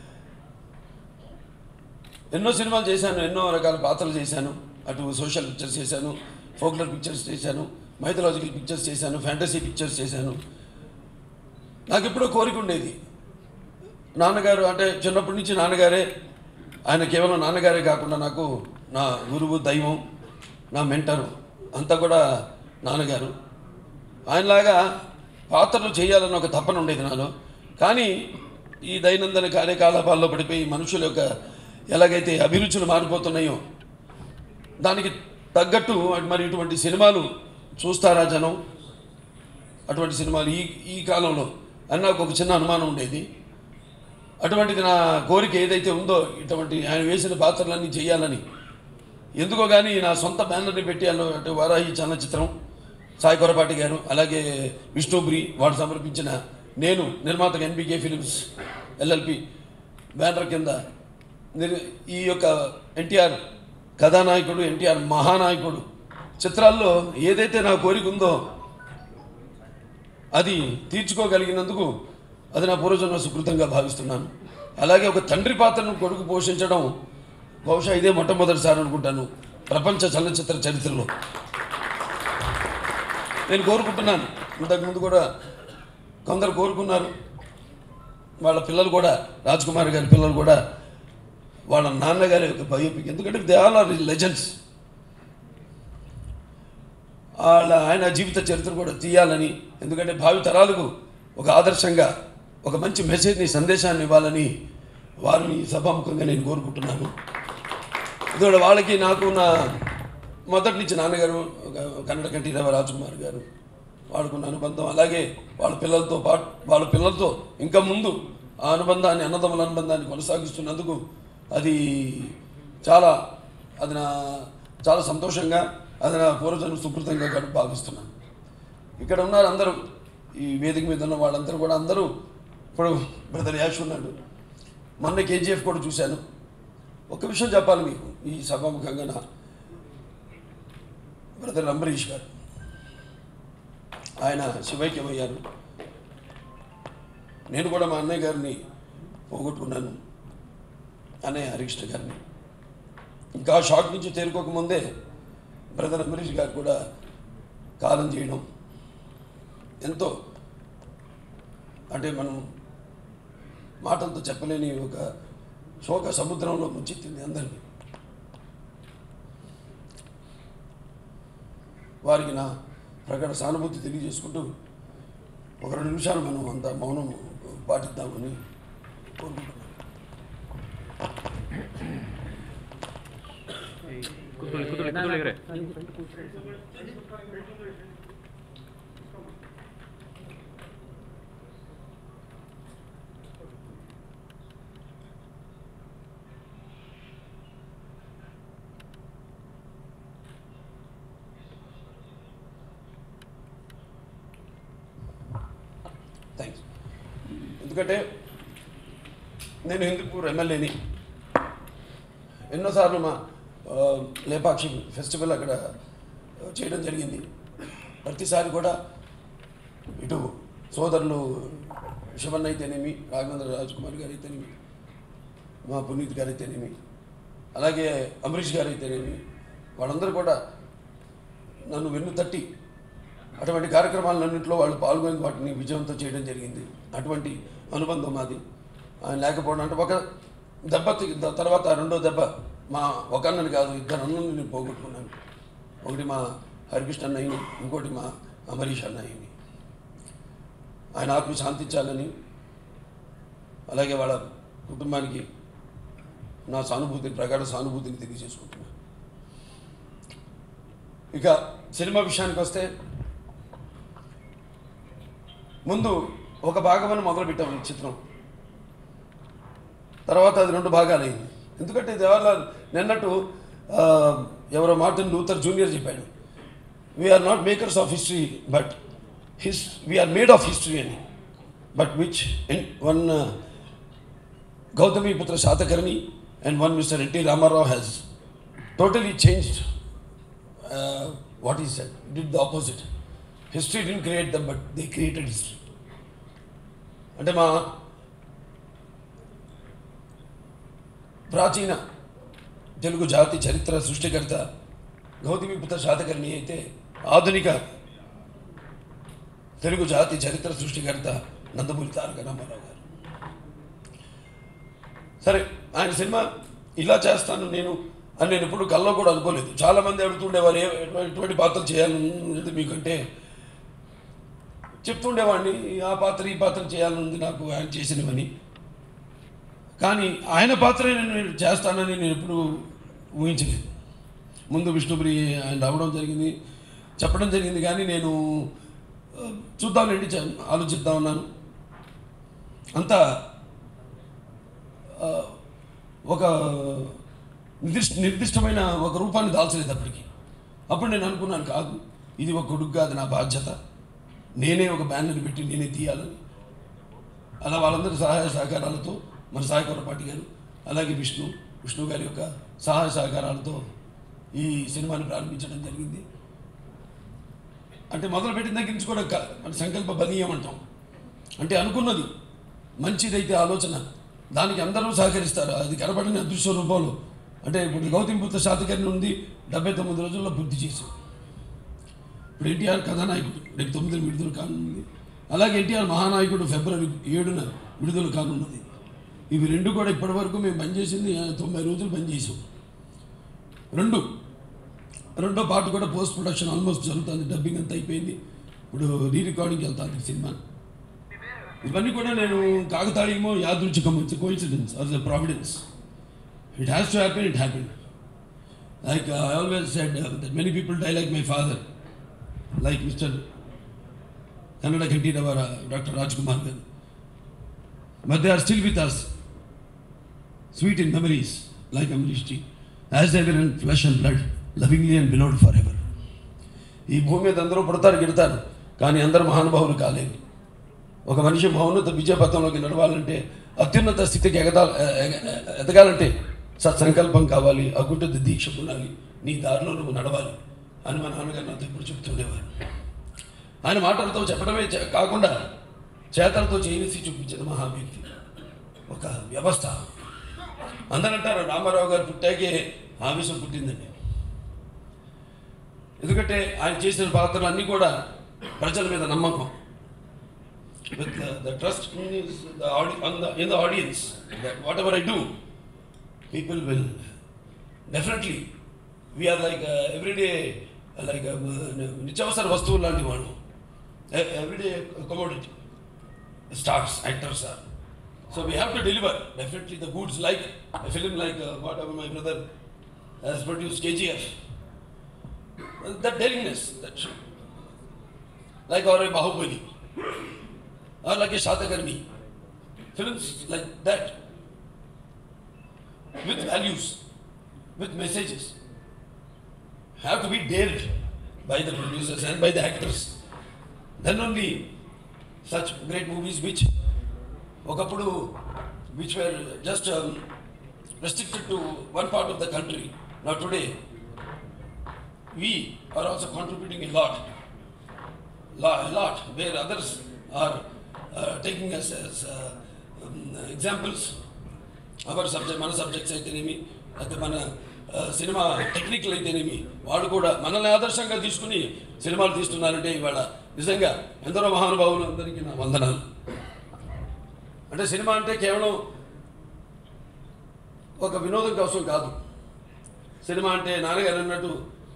ఎన్నో సినిమాలు చేశాను, ఎన్నో రకాల పాత్రలు చేశాను. అటు సోషల్ పిక్చర్స్ చేశాను, ఫోక్లర్ పిక్చర్స్ చేశాను, మైథలాజికల్ పిక్చర్స్ చేశాను, ఫ్యాంటసీ పిక్చర్స్ చేశాను. నాకు ఎప్పుడో కోరిక ఉండేది, నాన్నగారు అంటే చిన్నప్పటి నుంచి నాన్నగారే, ఆయన కేవలం నాన్నగారే కాకుండా నాకు నా గురువు, దైవం, నా మెంటరు అంతా కూడా నాన్నగారు. ఆయనలాగా పాత్రలు చేయాలని ఒక తపన ఉండేది నాలో. కానీ ఈ దైనందిన కార్యకలాపాల్లో పడిపోయి మనుషుల యొక్క ఎలాగైతే అభిరుచులు మారిపోతున్నాయో దానికి తగ్గట్టు మరి ఇటువంటి సినిమాలు చూస్తారా జనం, అటువంటి సినిమాలు ఈ ఈ కాలంలో అని నాకు ఒక చిన్న అనుమానం ఉండేది. అటువంటిది నా కోరిక ఏదైతే ఉందో, ఇటువంటి ఆయన వేసిన పాత్రలన్నీ చేయాలని. ఎందుకో కానీ నా సొంత బ్యానర్ని పెట్టి అటు వారాహి చలనచిత్రం, సాయి కొరపాటి గారు, అలాగే విష్ణుబ్రి వాడు సమర్పించిన నేను నిర్మాతగా ఎన్బికే ఫిలిమ్స్ ఎల్ఎల్పి బ్యానర్ కింద ఈ యొక్క ఎన్టీఆర్ కథానాయకుడు, ఎన్టీఆర్ మహానాయకుడు చిత్రాల్లో ఏదైతే నా కోరిక ఉందో అది తీర్చుకోగలిగినందుకు అది నా పూర్వజన్మ సుకృతంగా భావిస్తున్నాను. అలాగే ఒక తండ్రి పాత్రను కొడుకు పోషించడం బహుశా ఇదే మొట్టమొదటిసారి అనుకుంటాను ప్రపంచ చలనచిత్ర చరిత్రలో. నేను కోరుకుంటున్నాను, ఇంతకుముందు కూడా కొందరు కోరుకున్నారు, వాళ్ళ పిల్లలు కూడా, రాజ్ కుమార్ గారి పిల్లలు కూడా వాళ్ళ నాన్నగారి యొక్క బయోపిక్, ఎందుకంటే దే ఆల్ ఆర్ లెజెండ్స్, వాళ్ళ ఆయన జీవిత చరిత్ర కూడా తీయాలని, ఎందుకంటే భావి తరాలకు ఒక ఆదర్శంగా ఒక మంచి మెసేజ్ని, సందేశాన్ని ఇవ్వాలని వారిని సభాముఖంగా నేను కోరుకుంటున్నాను. ఎందుకంటే వాళ్ళకి నాకు నా మొదటి నుంచి నాన్నగారు కన్నడ కంఠీరవ రాజ్ కుమార్ గారు వాడుకున్న అనుబంధం, అలాగే వాళ్ళ పిల్లలతో పాటు వాళ్ళ పిల్లలతో ఇంకా ముందు ఆ అనుబంధాన్ని, అన్నదమ్ముల అనుబంధాన్ని కొనసాగిస్తున్నందుకు అది చాలా అది నా చాలా సంతోషంగా, అది నా పూర్వజన్మ సుకృతంగా గడుపు భావిస్తున్నాను. ఇక్కడ ఉన్నారు అందరూ, ఈ వేదిక మీద ఉన్న వాళ్ళందరూ కూడా, అందరూ ఇప్పుడు బ్రదర్ యాష్ ఉన్నాడు, మొన్న కేజీఎఫ్ కూడా చూశాను. ఒక విషయం చెప్పాలి మీకు ఈ సభాముఖంగా, నా బ్రదర్ అంబరీష్ గారు, ఆయన శివైక్యమయ్యారు. నేను కూడా మా అన్నయ్య గారిని పోగొట్టుకున్నాను, అన్నయ్య హరికృష్ణ గారిని. ఇంకా షాక్ నుంచి తేరుకోకముందే బ్రదర్ అంబరీష్ గారు కూడా కాలం చేయడం ఎంతో, అంటే మనం మాటలతో చెప్పలేని ఒక శోక సముద్రంలో ముంచెత్తింది అందరినీ. వారికి నా ప్రకట సానుభూతి తెలియజేసుకుంటూ ఒక రెండు నిమిషాలు మనం అంత మౌనం పాటిద్దామని కోరుకుంటున్నాను. థ్యాంక్స్. ఎందుకంటే నేను హిందూపూర్ ఎమ్మెల్యేని, ఎన్నోసార్లు మా లేపాక్షి ఫెస్టివల్ అక్కడ చేయడం జరిగింది. ప్రతిసారి కూడా ఇటు సోదరులు శివన్ అయితేనేమి, రాఘవేంద్ర రాజ్ కుమార్ గారు అయితేనేమి, మా పునీత్ గారు అయితేనేమి, అలాగే అంబరీష్ గారు అయితేనేమి, వాళ్ళందరూ కూడా నన్ను వెన్ను తట్టి అటువంటి కార్యక్రమాలన్నింటిలో వాళ్ళు పాల్గొని వాటిని విజయవంతం చేయడం జరిగింది. అటువంటి అనుబంధం మాది. ఆయన లేకపోవడం అంటే ఒక దెబ్బ తర్వాత రెండో దెబ్బ మా ఒక అన్నని కాదు ఇద్దరు అన్నని నేను పోగొట్టుకున్నాను. ఒకటి మా హరికృష్ణ అన్నయ్యని, ఇంకోటి మా అమరీష్ అన్నయ్యని. ఆయన ఆత్మ శాంతించాలని, అలాగే వాళ్ళ కుటుంబానికి నా సానుభూతిని ప్రగాఢ సానుభూతిని తెలియజేసుకుంటున్నాను. ఇక సినిమా విషయానికి వస్తే ముందు ఒక భాగమని మొదలుపెట్టాము ఈ చిత్రం. తర్వాత అది రెండు భాగాలైంది. ఎందుకంటే జవహర్లాల్ నిన్నట్టు ఎవరో మార్టిన్ లూథర్ జూనియర్ చెప్పాడు, we are not makers of history but his we are made of history అని. But which one Gautami Putra Satakarni and one mister NT Rama Rao has totally changed what is said, did the opposite. History didn't create them but they created history. అంటే మా ప్రాచీన తెలుగు జాతి చరిత్ర సృష్టికర్త గౌతమిపుత్ర శాతకర్ణి అయితే ఆధునిక తెలుగు జాతి చరిత్ర సృష్టికర్త నందమూరి తారక రామారావు గారు. సరే, ఆయన సినిమా ఇలా చేస్తాను నేను అని నేను ఎప్పుడు కల్లో కూడా అనుకోలేదు. చాలామంది అడుగుతుండేవారు ఏ ఎటువంటి పాత్ర చేయాలని మీకంటే చెప్తుండేవాడిని, ఆ పాత్ర ఈ పాత్ర చేయాలనుంది నాకు ఆయన చేసినవని. కానీ ఆయన పాత్ర నేను చేస్తానని నేను ఎప్పుడు ఊహించలేదు. ముందు విష్ణుప్రి ఆయన రావడం జరిగింది, చెప్పడం జరిగింది, కానీ నేను చూద్దాంలేండి ఆలోచిద్దాం అన్నాను. అంతా ఒక నిర్దిష్ట నిర్దిష్టమైన ఒక రూపాన్ని దాల్చలేదు అప్పటికి. అప్పుడు నేను అనుకున్నాను, కాదు ఇది ఒక కొడుకు కాదు, నా బాధ్యత, నేనే ఒక బ్యానర్ పెట్టి నేనే తీయాలని. అలా వాళ్ళందరి సహాయ సహకారాలతో మన సాయి కొరపాటి గారు, అలాగే విష్ణు విష్ణు గారి యొక్క సహాయ సహకారాలతో ఈ సినిమాని ప్రారంభించడం జరిగింది. అంటే మొదలుపెట్టిన దగ్గర నుంచి కూడా అంటే సంకల్ప బలీయం అంటాం. అంటే అనుకున్నది మంచిదైతే ఆలోచన, దానికి అందరూ సహకరిస్తారు. అది కనబడిన అదృశ్య రూపంలో. అంటే ఇప్పుడు గౌతమిపుత్ర శాతకర్ణి ఉంది, డెబ్బై తొమ్మిది రోజుల్లో పూర్తి చేశాం. ఇప్పుడు ఎన్టీఆర్ కథానాయకుడు రేపు తొమ్మిది విడుదల కానున్నది. అలాగే ఎన్టీఆర్ మహానాయకుడు ఫిబ్రవరి ఏడున విడుదల కానున్నది. ఇవి రెండు కూడా ఇప్పటి వరకు మేము పనిచేసింది తొంభై రోజులు పనిచేసాం. రెండు రెండో పార్ట్ కూడా పోస్ట్ ప్రొడక్షన్ ఆల్మోస్ట్ జరుగుతుంది, డబ్బింగ్ అంతా అయిపోయింది. ఇప్పుడు రీ రికార్డింగ్కి వెళ్తాను సినిమా. ఇవన్నీ కూడా నేను కాకతాళీయమో యాదృచ్ఛికమో, it's coincidence or the providence. It has to happen, it happen. Like I always said that many people die like my father, like mister Kannada Kanteerava doctor Raj Kumar garu. But they are still with us, sweet in memories, like Amrish ji, as they were in flesh and blood, lovingly and beloved forever. ఈ భూమి మీద అందరూ పుడతారు గిడతారు, కానీ అందరూ మహానుభావులు కాలేదు. ఒక మనిషి మౌన్నత విజయపథంలోకి నడవాలంటే, అత్యున్నత స్థితికి ఎగదా ఎదగాలంటే సత్సంకల్పం కావాలి, అకుంఠిత దీక్ష ఉండాలి, నీ దారిలో నువ్వు నడవాలి అని మా నాన్నగారు నాతో ఎప్పుడు చెప్తుండేవారు. ఆయన మాటలతో చెప్పడమే కాకుండా చేతలతో చేసి చూపించిన మహా వ్యక్తి, ఒక వ్యవస్థ. అందరంటారు రామారావు గారు పుట్టాకే ఆవేశం పుట్టిందండి. ఎందుకంటే ఆయన చేసిన పాత్రలు అన్నీ కూడా ప్రజల మీద నమ్మకం, with the trust in the audience that whatever I do people will definitely we are like everyday like నిత్యావసర వస్తువులు లాంటి వాళ్ళు, everyday commodity. Stars, actors are. So we have to deliver definitely the goods, like a film like uh, whatever my brother has produced, K G F. That daringness, that should. Like or a Bahubali, or like a Shatakarni. Films like that, with values, with messages, have to be dared by the producers and by the actors. Then only such great movies which ఒకప్పుడు which were just um, restricted to one part of the country. Now today we are also contributing a lot, a lot where others are uh, taking us as uh, um, examples. Our subject, మన సబ్జెక్ట్స్ అయితేనేమి, అయితే మన సినిమా టెక్నికల్ అయితేనేమి, వాడు కూడా మనల్ని ఆదర్శంగా తీసుకుని సినిమాలు తీస్తున్నారంటే ఇవాళ నిజంగా ఎందరో మహానుభావులు అందరికీ నా వందనాలు. అంటే సినిమా అంటే కేవలం ఒక వినోదం కోసం కాదు. సినిమా అంటే నాన్నగారు అన్నట్టు,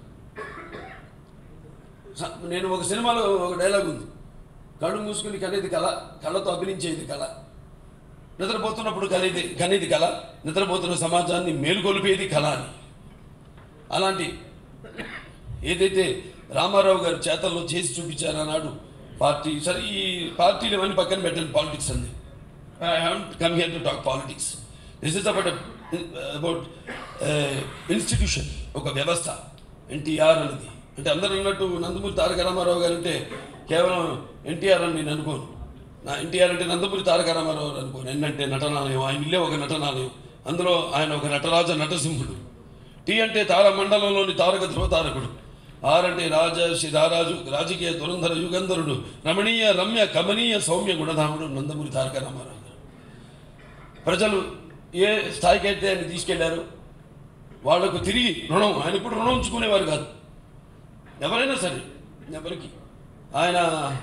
నేను ఒక సినిమాలో ఒక డైలాగ్ ఉంది, కళ్ళు మూసుకుని కనేది కళ, కళ్ళతో అభినయించేది కళ, నిద్రపోతున్నప్పుడు కనేది కనేది కళ, నిద్రపోతున్న సమాజాన్ని మేలుకొలిపేది కళ అని. అలాంటి ఏదైతే రామారావు గారు చేతల్లో చేసి చూపించారు అన్నాడు పార్టీ. సరే, ఈ పార్టీలు ఇవన్నీ పక్కన పెట్టండి, పాలిటిక్స్ అండి. I have come here to talk politics. This is about about institution, ఒక వ్యవస్థ. ఎన్టీఆర్ అనేది అంటే అందరూ అన్నట్టు నందమూరి తారక రామారావు గారు అంటే కేవలం ఎన్టీఆర్ అని నేను అనుకోను. నా ఎన్టీఆర్ అంటే నందమూరి తారక రామారావు అనుకోను. ఏంటంటే నటనాలయం, ఆయన ఇల్లే ఒక నటనాలయం. అందులో ఆయన ఒక నటరాజ నటసింహుడు. టీ అంటే తార మండలంలోని తారక ధ్రువతారకుడు. ఆర్ అంటే రాజర్షి రారాజు, రాజకీయ దురంధర యుగంధరుడు, రమణీయ రమ్య కమనీయ సౌమ్య గుణధాముడు నందమూరి తారక రామారావు గారు. ప్రజలు ఏ స్థాయికి అయితే ఆయన తీసుకెళ్లారు, వాళ్లకు తిరిగి రుణం, ఆయన ఇప్పుడు రుణం ఉంచుకునేవారు కాదు ఎవరైనా సరే, ఎవరికి. ఆయన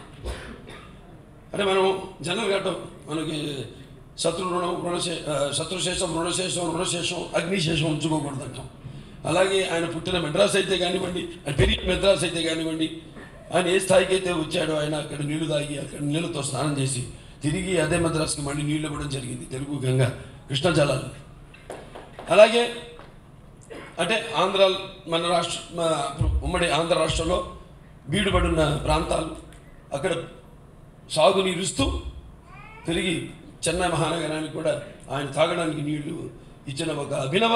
అంటే మనం జనరల్ ఘట్టం, మనకి శత్రు రుణం రుణశే శత్రుశేషం రుణశేషం రుణశేషం అగ్నిశేషం ఉంచుకోకూడదు అంటాం. అలాగే ఆయన పుట్టిన మెడ్రాస్ అయితే కానివ్వండి, ఆయన పెరిగిన మెడ్రాస్ అయితే కానివ్వండి, ఆయన ఏ స్థాయికి అయితే వచ్చాడో ఆయన అక్కడ నీళ్లు తాగి అక్కడ నీళ్ళతో స్నానం చేసి తిరిగి అదే మద్రాసుకి మళ్ళీ నీళ్ళు ఇవ్వడం జరిగింది, తెలుగు గంగ కృష్ణ జలాలు. అలాగే అంటే ఆంధ్ర, మన రాష్ట్ర ఉమ్మడి ఆంధ్ర రాష్ట్రంలో బీడుబడున్న ప్రాంతాలు, అక్కడ సాగునీరు ఇస్తూ తిరిగి చెన్నై మహానగరానికి కూడా ఆయన తాగడానికి నీళ్లు ఇచ్చిన ఒక అభినవ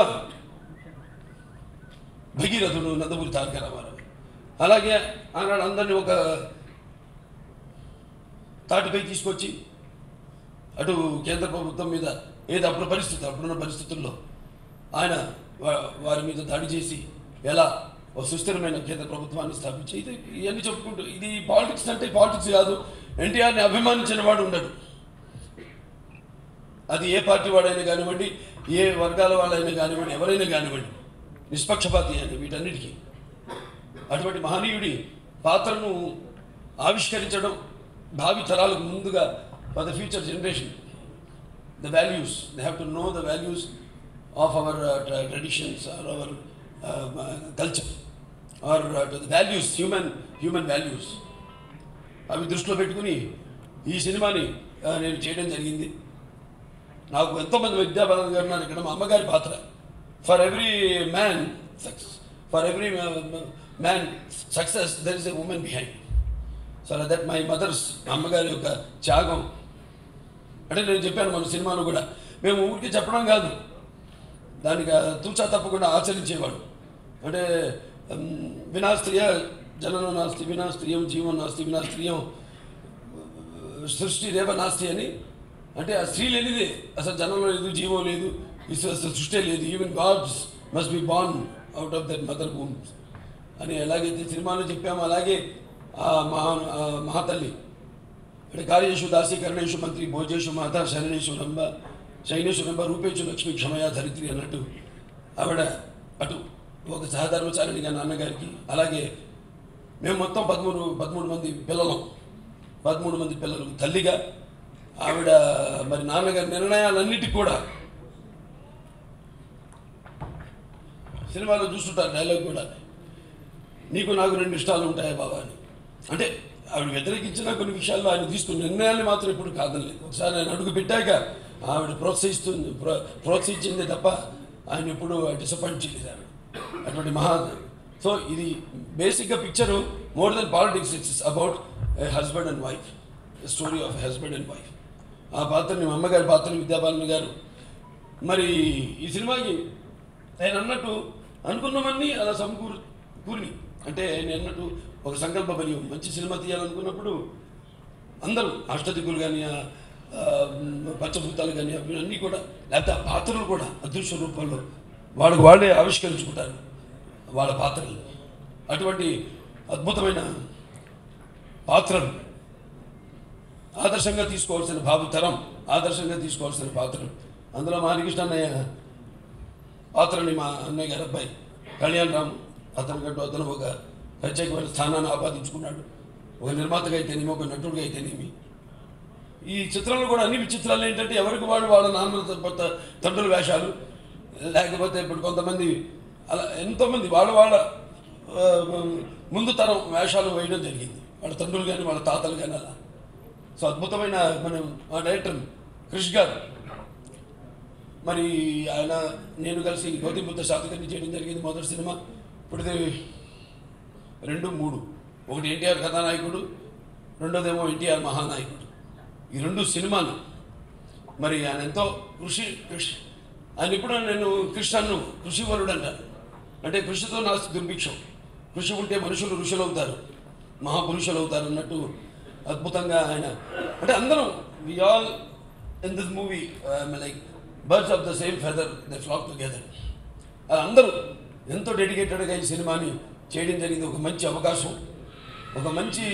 భగీరథుడు నందమూరి తారక రామారావు. అలాగే ఆనాడు అందరినీ ఒక తాటిపై తీసుకొచ్చి అటు కేంద్ర ప్రభుత్వం మీద ఏదో అప్పుడు పరిస్థితి అప్పుడున్న పరిస్థితుల్లో ఆయన వారి మీద దాడి చేసి ఎలా ఒక సుస్థిరమైన కేంద్ర ప్రభుత్వాన్ని స్థాపించి, ఇది ఇవన్నీ చెప్పుకుంటూ, ఇది పాలిటిక్స్ అంటే పాలిటిక్స్ కాదు. ఎన్టీఆర్ని అభిమానించిన వాడు ఉండడు, అది ఏ పార్టీ వాడైనా కానివ్వండి, ఏ వర్గాల వాళ్ళైనా కానివ్వండి, ఎవరైనా కానివ్వండి, నిష్పక్షపాతి అని వీటన్నిటికీ. అటువంటి మహనీయుడి పాత్రను ఆవిష్కరించడం భావి తరాలకు ముందుగా, for the future generation, the values, they have to know the values of our traditions or our culture or the values, human human values. అవి దృష్టిలో పెట్టుకుని ఈ సినిమాని నేను చేయడం జరిగింది. నాకు ఎంతోమంది విద్యాబాలన్ గారు ఉన్నారు ఇక్కడ. మా అమ్మగారి పాత్ర, for every man success, for every man success there is a women behind. So that my mothers, మా అమ్మగారి యొక్క త్యాగం. అంటే నేను చెప్పాను మన సినిమాను కూడా, మేము ఊరికి చెప్పడం కాదు, దానికి తూచా తప్పకుండా ఆచరించేవాడు. అంటే వినా స్త్రియ జననం నాస్తి, వినా స్త్రియం జీవం నాస్తి, వినా స్త్రియం సృష్టి రేవ నాస్తి అని. అంటే ఆ స్త్రీ లేనిదే అసలు జనంలో లేదు, జీవం లేదు, అసలు సృష్టి లేదు. Even gods must be born out of that mother womb అని ఎలాగైతే సినిమాలో చెప్పామో, అలాగే ఆ మహా మహాతల్లి అంటే కార్యేషు దాసి కర్ణేషు మంత్రి భోజేషు మాత శరణేషు రంభ శైనేషు రంభ రూపేషు లక్ష్మి క్షమయా ధరిత్రి అన్నట్టు ఆవిడ అటు ఒక సహధర్మచారిణిగా నాన్నగారికి, అలాగే మేము మొత్తం పదమూడు పదమూడు మంది పిల్లలం, పదమూడు మంది పిల్లలు తల్లిగా ఆవిడ మరి నాన్నగారి నిర్ణయాలన్నిటికీ కూడా. సినిమాలో చూస్తుంటారు డైలాగ్ కూడా, నీకు నాకు రెండు ఇష్టాలు ఉంటాయా బాబా అని. అంటే ఆవిడ వ్యతిరేకించిన కొన్ని విషయాల్లో ఆయన తీసుకున్న నిర్ణయాన్ని మాత్రం ఇప్పుడు కాదనలేదు. ఒకసారి ఆయన అడుగు పెట్టాక ఆవిడ ప్రోత్సహిస్తుంది ప్రో ప్రోత్సహించిందే తప్ప ఆయన ఎప్పుడు డిసప్పాయింట్ చేయలేదు ఆవిడ. అటువంటి మహా. సో ఇది బేసిక్గా picture more than politics, it's about a husband and wife, story of husband and wife. ఆ పాత్రని మా అమ్మగారి పాత్రని విద్యాబాలన్ గారు. మరి ఈ సినిమాకి నేను అన్నట్టు అనుకున్నామన్నీ అలా సమకూరు కూరి అంటే నేను అన్నట్టు ఒక సంకల్ప బలి, మంచి సినిమా తీయాలనుకున్నప్పుడు అందరూ అష్టదిక్కులు కానీ పంచభూతాలు కానీ అవి అన్నీ కూడా, లేకపోతే ఆ పాత్రలు కూడా అదృశ్య రూపంలో వాళ్ళకు వాళ్ళే ఆవిష్కరించుకుంటారు వాళ్ళ పాత్రలు. అటువంటి అద్భుతమైన పాత్రలు ఆదర్శంగా తీసుకోవాల్సిన భావితరం, ఆదర్శంగా తీసుకోవాల్సిన పాత్రలు. అందులో మా హరికృష్ణ అన్నయ్య పాత్రని మా అన్నయ్య గారి అబ్బాయి కళ్యాణ్ రామ్, అతని కంటూ అతను ఒక ప్రత్యేకమైన స్థానాన్ని ఆపాదించుకున్నాడు. ఒక నిర్మాతగా అయితేనేమి, ఒక నటుడిగా అయితేనేమి. ఈ చిత్రంలో కూడా అన్ని చిత్రాలు ఏంటంటే ఎవరికి వాళ్ళు వాళ్ళ నాన్న తండ్రుల వేషాలు, లేకపోతే ఇప్పుడు కొంతమంది అలా ఎంతోమంది వాళ్ళ వాళ్ళ ముందు తరం వేషాలు వేయడం జరిగింది, వాళ్ళ తండ్రులు కానీ వాళ్ళ తాతలు కానీ అలా. సో అద్భుతమైన మనం మా డైరెక్టర్ క్రిష్ గారు, మరి ఆయన నేను కలిసి గౌతమ్ బుద్ధ శాతకర్ణి చేయడం జరిగింది మొదటి సినిమా. ఇప్పుడు రెండు మూడు, ఒకటి ఎన్టీఆర్ కథానాయకుడు, రెండోదేమో ఎన్టీఆర్ మహానాయకుడు. ఈ రెండు సినిమాలు మరి ఆయన ఎంతో కృషి కృషి ఆయన ఇప్పుడు నేను కృష్ణను కృషివరుడు అంటాను. అంటే కృషితో నాస్తి దుర్భిక్షం, కృషి ఉంటే మనుషులు ఋషులు అవుతారు, మహాపురుషులు అవుతారు అన్నట్టు అద్భుతంగా ఆయన. అంటే అందరం we all in this movie like birds of the same feather they flock together. అది అందరూ ఎంతో డెడికేటెడ్గా ఈ సినిమాని చేయడం జరిగింది. ఒక మంచి అవకాశం, ఒక మంచి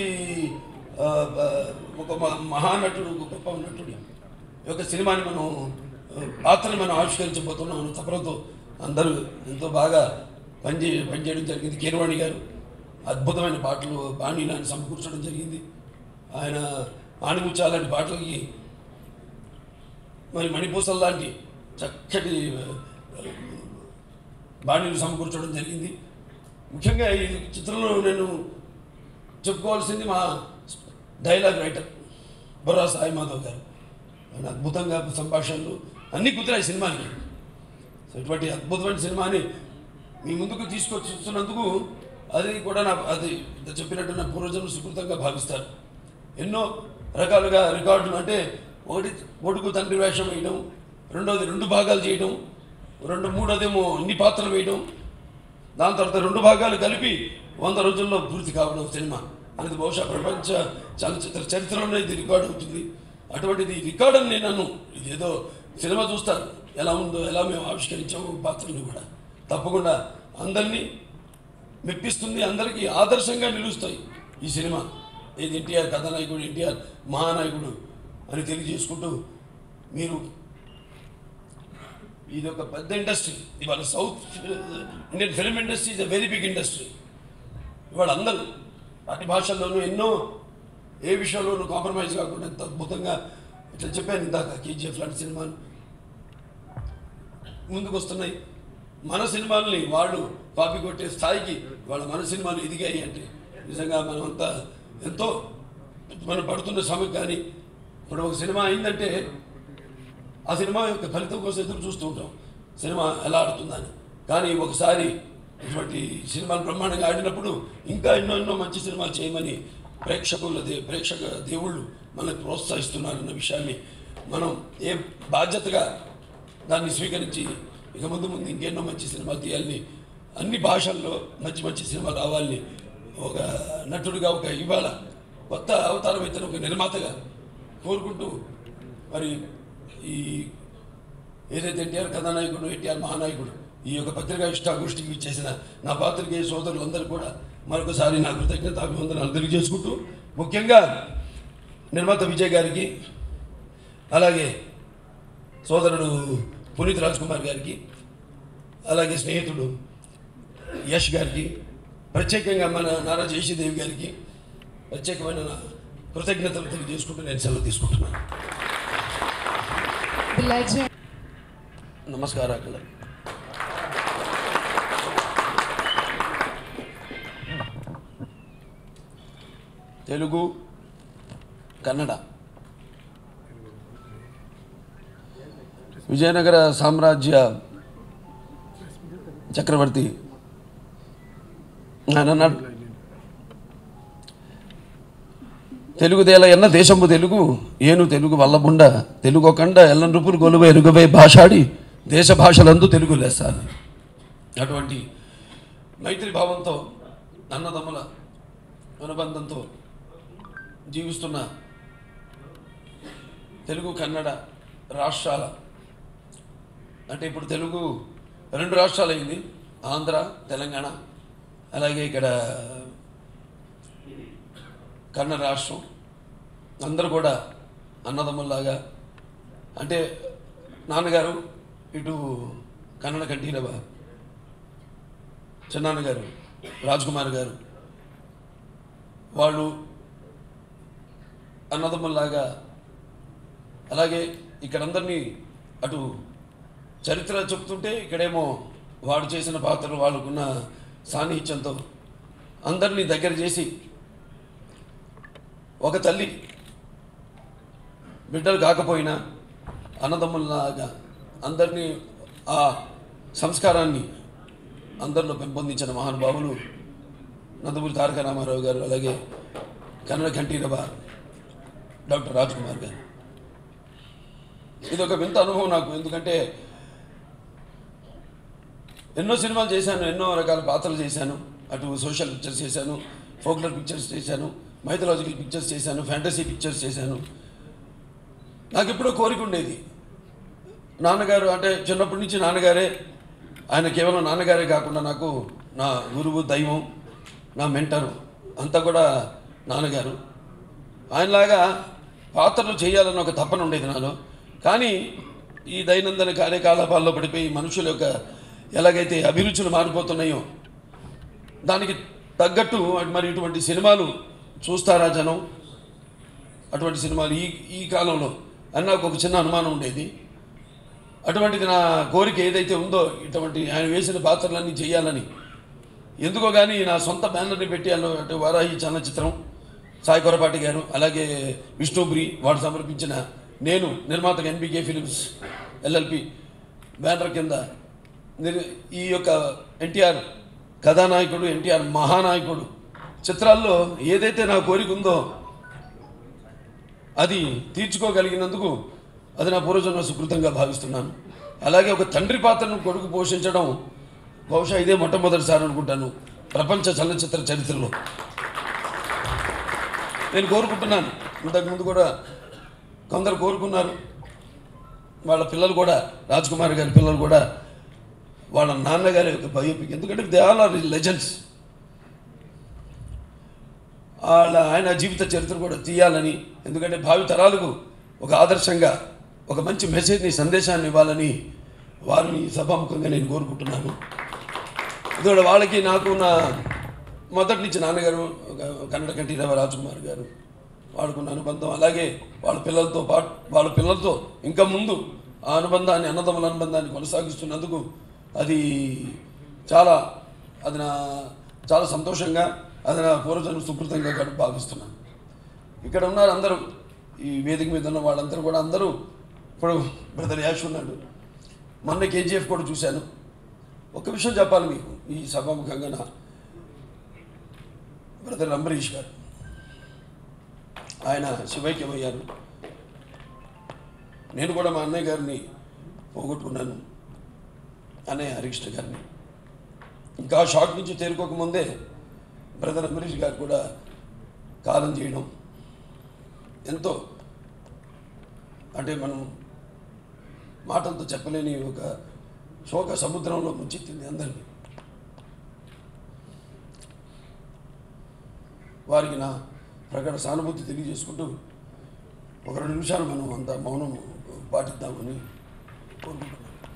ఒక మహానటుడు, గొప్ప నటుడు యొక్క సినిమాని మనం పాత్రని మనం ఆవిష్కరించబోతున్నాం. తపనతో అందరూ ఎంతో బాగా పనిచే పనిచేయడం జరిగింది. కీరవాణి గారు అద్భుతమైన పాటలు బాణీలాన్ని సమకూర్చడం జరిగింది. ఆయన ఆణిముత్యాల లాంటి పాటలకి మరి మణిపూసల లాంటి చక్కటి బాణీలు సమకూర్చడం జరిగింది. ముఖ్యంగా ఈ చిత్రంలో నేను చెప్పుకోవాల్సింది మా డైలాగ్ రైటర్ బొర్రా సాయి మాధవ్ గారు. ఆయన అద్భుతంగా సంభాషణలు అన్నీ కుదిరాయి సినిమాకి. సో ఇటువంటి అద్భుతమైన సినిమాని మీ ముందుకు తీసుకొచ్చి చూస్తున్నందుకు అది కూడా నా అది చెప్పినట్టు నా పూర్వజన్మ సుకృతంగా భావిస్తారు. ఎన్నో రకాలుగా రికార్డులు అంటే ఒకటి కొడుకు తండ్రి వేషం వేయడం, రెండోది రెండు భాగాలు చేయడం, రెండు మూడోదేమో ఇన్ని పాత్రలు వేయడం, దాని తర్వాత రెండు భాగాలు కలిపి వంద రోజుల్లో పూర్తి కావడం సినిమా అనేది బహుశా ప్రపంచ చలచిత్ర చరిత్రలోనే ఇది రికార్డ్ అవుతుంది. అటువంటిది రికార్డ్ అని నేను ఇది ఏదో సినిమా చూస్తాను ఎలా ఉందో, ఎలా మేము ఆవిష్కరించాము పాత్రలు కూడా తప్పకుండా అందరినీ మెప్పిస్తుంది, అందరికీ ఆదర్శంగా నిలుస్తాయి ఈ సినిమా. ఏది ఎన్టీఆర్ కథానాయకుడు, ఎన్టీఆర్ మహానాయకుడు అని తెలియజేసుకుంటూ, మీరు ఇది ఒక పెద్ద ఇండస్ట్రీ. ఇవాళ south Indian film industry is a very big industry. ఇవాళ అందరూ అన్ని భాషల్లోనూ ఎన్నో ఏ విషయంలోనూ కాంప్రమైజ్ కాకుండా ఎంత అద్భుతంగా ఇట్లా చెప్పాను ఇందాక కేజీఎఫ్ లాంటి సినిమాలు ముందుకు వస్తున్నాయి. మన సినిమాల్ని వాళ్ళు కాపీ కొట్టే స్థాయికి వాళ్ళ మన సినిమాలు ఎదిగాయి అంటే నిజంగా మనమంతా ఎంతో మనం పడుతున్న శ్రమకు. కానీ ఇప్పుడు ఒక సినిమా అయిందంటే ఆ సినిమా యొక్క ఫలితం కోసం ఎదురు చూస్తూ ఉంటాం, సినిమా ఎలా ఆడుతుందని. కానీ ఒకసారి ఇటువంటి సినిమాలు బ్రహ్మాండంగా ఆడినప్పుడు ఇంకా ఎన్నో ఎన్నో మంచి సినిమాలు చేయమని ప్రేక్షకుల దే ప్రేక్షక దేవుళ్ళు మనల్ని ప్రోత్సహిస్తున్నారన్న విషయాన్ని మనం ఏ బాధ్యతగా దాన్ని స్వీకరించి ఇక ముందు ముందు ఇంకెన్నో మంచి సినిమాలు తీయాలని, అన్ని భాషల్లో మంచి మంచి సినిమాలు రావాలని ఒక నటుడిగా, ఒక ఇవాళ కొత్త అవతారం అయితే ఒక నిర్మాతగా కోరుకుంటూ, మరి ఈ ఏదైతే ఎన్టీఆర్ కథానాయకుడు, ఎన్టీఆర్ మహానాయకుడు ఈ యొక్క పత్రికా ఇష్టాగోష్ఠికి ఇచ్చేసిన నా పాత్రికేయ సోదరులందరూ కూడా మరొకసారి నా కృతజ్ఞతాభివందనాలు తెలియజేసుకుంటూ, ముఖ్యంగా నిర్మాత విజయ్ గారికి, అలాగే సోదరుడు పునీత్ రాజ్ కుమార్ గారికి, అలాగే స్నేహితుడు యష్ గారికి, ప్రత్యేకంగా మన నారా జయశ్రీదేవి గారికి ప్రత్యేకమైన కృతజ్ఞతలు తెలియజేసుకుంటూ నేను సెలవు తీసుకుంటున్నాను. నమస్కారాలు. తెలుగు, కన్నడ, విజయనగర సామ్రాజ్య చక్రవర్తి ఆయన అన్నాడు, తెలుగుదేల ఎన్న దేశంబు తెలుగు ఏను తెలుగు వల్లబుండ తెలుగొకండ ఎల్లం రూపులు గొలువ ఎరుగవే భాషాడి దేశ భాషలందు తెలుగు లెస్స. అటువంటి మైత్రి భావంతో అన్నదమ్ముల అనుబంధంతో జీవిస్తున్న తెలుగు కన్నడ రాష్ట్రాల, అంటే ఇప్పుడు తెలుగు రెండు రాష్ట్రాలు అయింది, ఆంధ్ర తెలంగాణ, అలాగే ఇక్కడ కన్నడ రాష్ట్రం. అందరూ కూడా అన్నదమ్ముల్లాగా, అంటే నాన్నగారు ఇటు కన్నడ కంఠీరవ చిన్నాన్నగారు రాజ్ కుమార్ గారు, వాళ్ళు అన్నదమ్ముల్లాగా అలాగే ఇక్కడందరినీ అటు చరిత్ర చెప్తుంటే ఇక్కడేమో వాడు చేసిన పాత్రలు వాళ్ళకున్న సాన్నిహిత్యంతో అందరినీ దగ్గర చేసి ఒక తల్లి బిడ్డలు కాకపోయినా అన్నదమ్ములలాగా అందరినీ ఆ సంస్కారాన్ని అందరిలో పెంపొందించిన మహానుభావులు నందమూరి తారక రామారావు గారు, అలాగే కన్నడ కంఠీరవ డాక్టర్ రాజ్ కుమార్ గారు. ఇది ఒక వింత అనుభవం నాకు, ఎందుకంటే ఎన్నో సినిమాలు చేశాను, ఎన్నో రకాల పాత్రలు చేశాను. అటు సోషల్ పిక్చర్స్ చేశాను, ఫోక్లర్ పిక్చర్స్ చేశాను, మైథలాజికల్ పిక్చర్స్ చేశాను, ఫ్యాంటసీ పిక్చర్స్ చేశాను. నాకు ఎప్పుడో కోరిక ఉండేది, నాన్నగారు అంటే చిన్నప్పటి నుంచి నాన్నగారే, ఆయన కేవలం నాన్నగారే కాకుండా నాకు నా గురువు, దైవం, నా మెంటరు అంతా కూడా నాన్నగారు. ఆయనలాగా పాత్రలు చేయాలని ఒక తపన ఉండేది నాలో. కానీ ఈ దైనందిన కార్యకలాపాల్లో పడిపోయి మనుషుల యొక్క ఎలాగైతే అభిరుచులు మారిపోతున్నాయో దానికి తగ్గట్టు మరి ఇటువంటి సినిమాలు చూస్తారా జనం, అటువంటి సినిమాలు ఈ ఈ కాలంలో అని నాకు ఒక చిన్న అనుమానం ఉండేది. అటువంటిది నా కోరిక ఏదైతే ఉందో, ఇటువంటి ఆయన వేసిన పాత్రలన్నీ చేయాలని. ఎందుకో కానీ నా సొంత బ్యానర్ని పెట్టి అటు వారాహి చలనచిత్రం, సాయి కొరపాటి గారు, అలాగే విష్ణుబ్రి వాడు సమర్పించిన నేను నిర్మాతగా ఎన్బికే ఫిలిమ్స్ ఎల్ఎల్పి బ్యానర్ కింద ఈ యొక్క ఎన్టీఆర్ కథానాయకుడు, ఎన్టీఆర్ మహానాయకుడు చిత్రాల్లో ఏదైతే నా కోరిక ఉందో అది తీర్చుకోగలిగినందుకు అది నా పూర్వజన్మ సుకృతంగా భావిస్తున్నాను. అలాగే ఒక తండ్రి పాత్రను కొడుకు పోషించడం బహుశా ఇదే మొట్టమొదటిసారి అనుకుంటాను ప్రపంచ చలనచిత్ర చరిత్రలో. నేను కోరుకుంటున్నాను, ఇంతకుముందు కూడా కొందరు కోరుకున్నారు, వాళ్ళ పిల్లలు కూడా, రాజ్ కుమార్ గారి పిల్లలు కూడా వాళ్ళ నాన్నగారి యొక్క బయోపిక్, ఎందుకంటే దే ఆల్ ఆర్ లెజెండ్స్, వాళ్ళ ఆయన జీవిత చరిత్ర కూడా తీయాలని, ఎందుకంటే భావి తరాలకు ఒక ఆదర్శంగా ఒక మంచి మెసేజ్ని, సందేశాన్ని ఇవ్వాలని వారిని సభాముఖంగా నేను కోరుకుంటున్నాను. ఎందుకంటే వాళ్ళకి నాకు నా మొదటి నుంచి నాన్నగారు కన్నడ కంఠీరవ రాజ్ కుమార్ గారు వాడుకున్న అనుబంధం, అలాగే వాళ్ళ పిల్లలతో పాటు వాళ్ళ పిల్లలతో ఇంకా ముందు ఆ అనుబంధాన్ని, అన్నదమ్ముల అనుబంధాన్ని కొనసాగిస్తున్నందుకు అది చాలా అది నా చాలా సంతోషంగా, అది నా పూర్వజన్మ సుకృతంగా గడుపు భావిస్తున్నాను. ఇక్కడ ఉన్నారు అందరూ, ఈ వేదిక మీద ఉన్న వాళ్ళందరూ కూడా, అందరూ ఇప్పుడు బ్రదర్ యాష్ ఉన్నాడు, మొన్న కేజీఎఫ్ కూడా చూశాను. ఒక విషయం చెప్పాలి మీకు ఈ సభాముఖంగా, నా బ్రదర్ అంబరీష్ గారు ఆయన శివైక్యమయ్యారు. నేను కూడా మా అన్నయ్య గారిని పోగొట్టుకున్నాను, అన్నయ్య హరికృష్ణ గారిని. ఇంకా షాక్ నుంచి తేరుకోకముందే బ్రదర్ అంబరీష్ గారు కూడా కాలం చేయడం ఎంతో, అంటే మనం మాటలతో చెప్పలేని ఒక శోక సముద్రంలో ముంచెత్తింది అందరినీ. వారికి నా ప్రకట సానుభూతి తెలియజేసుకుంటూ ఒక రెండు నిమిషాలు మనం అంత మౌనం పాటిద్దామని కోరుకుంటున్నాను.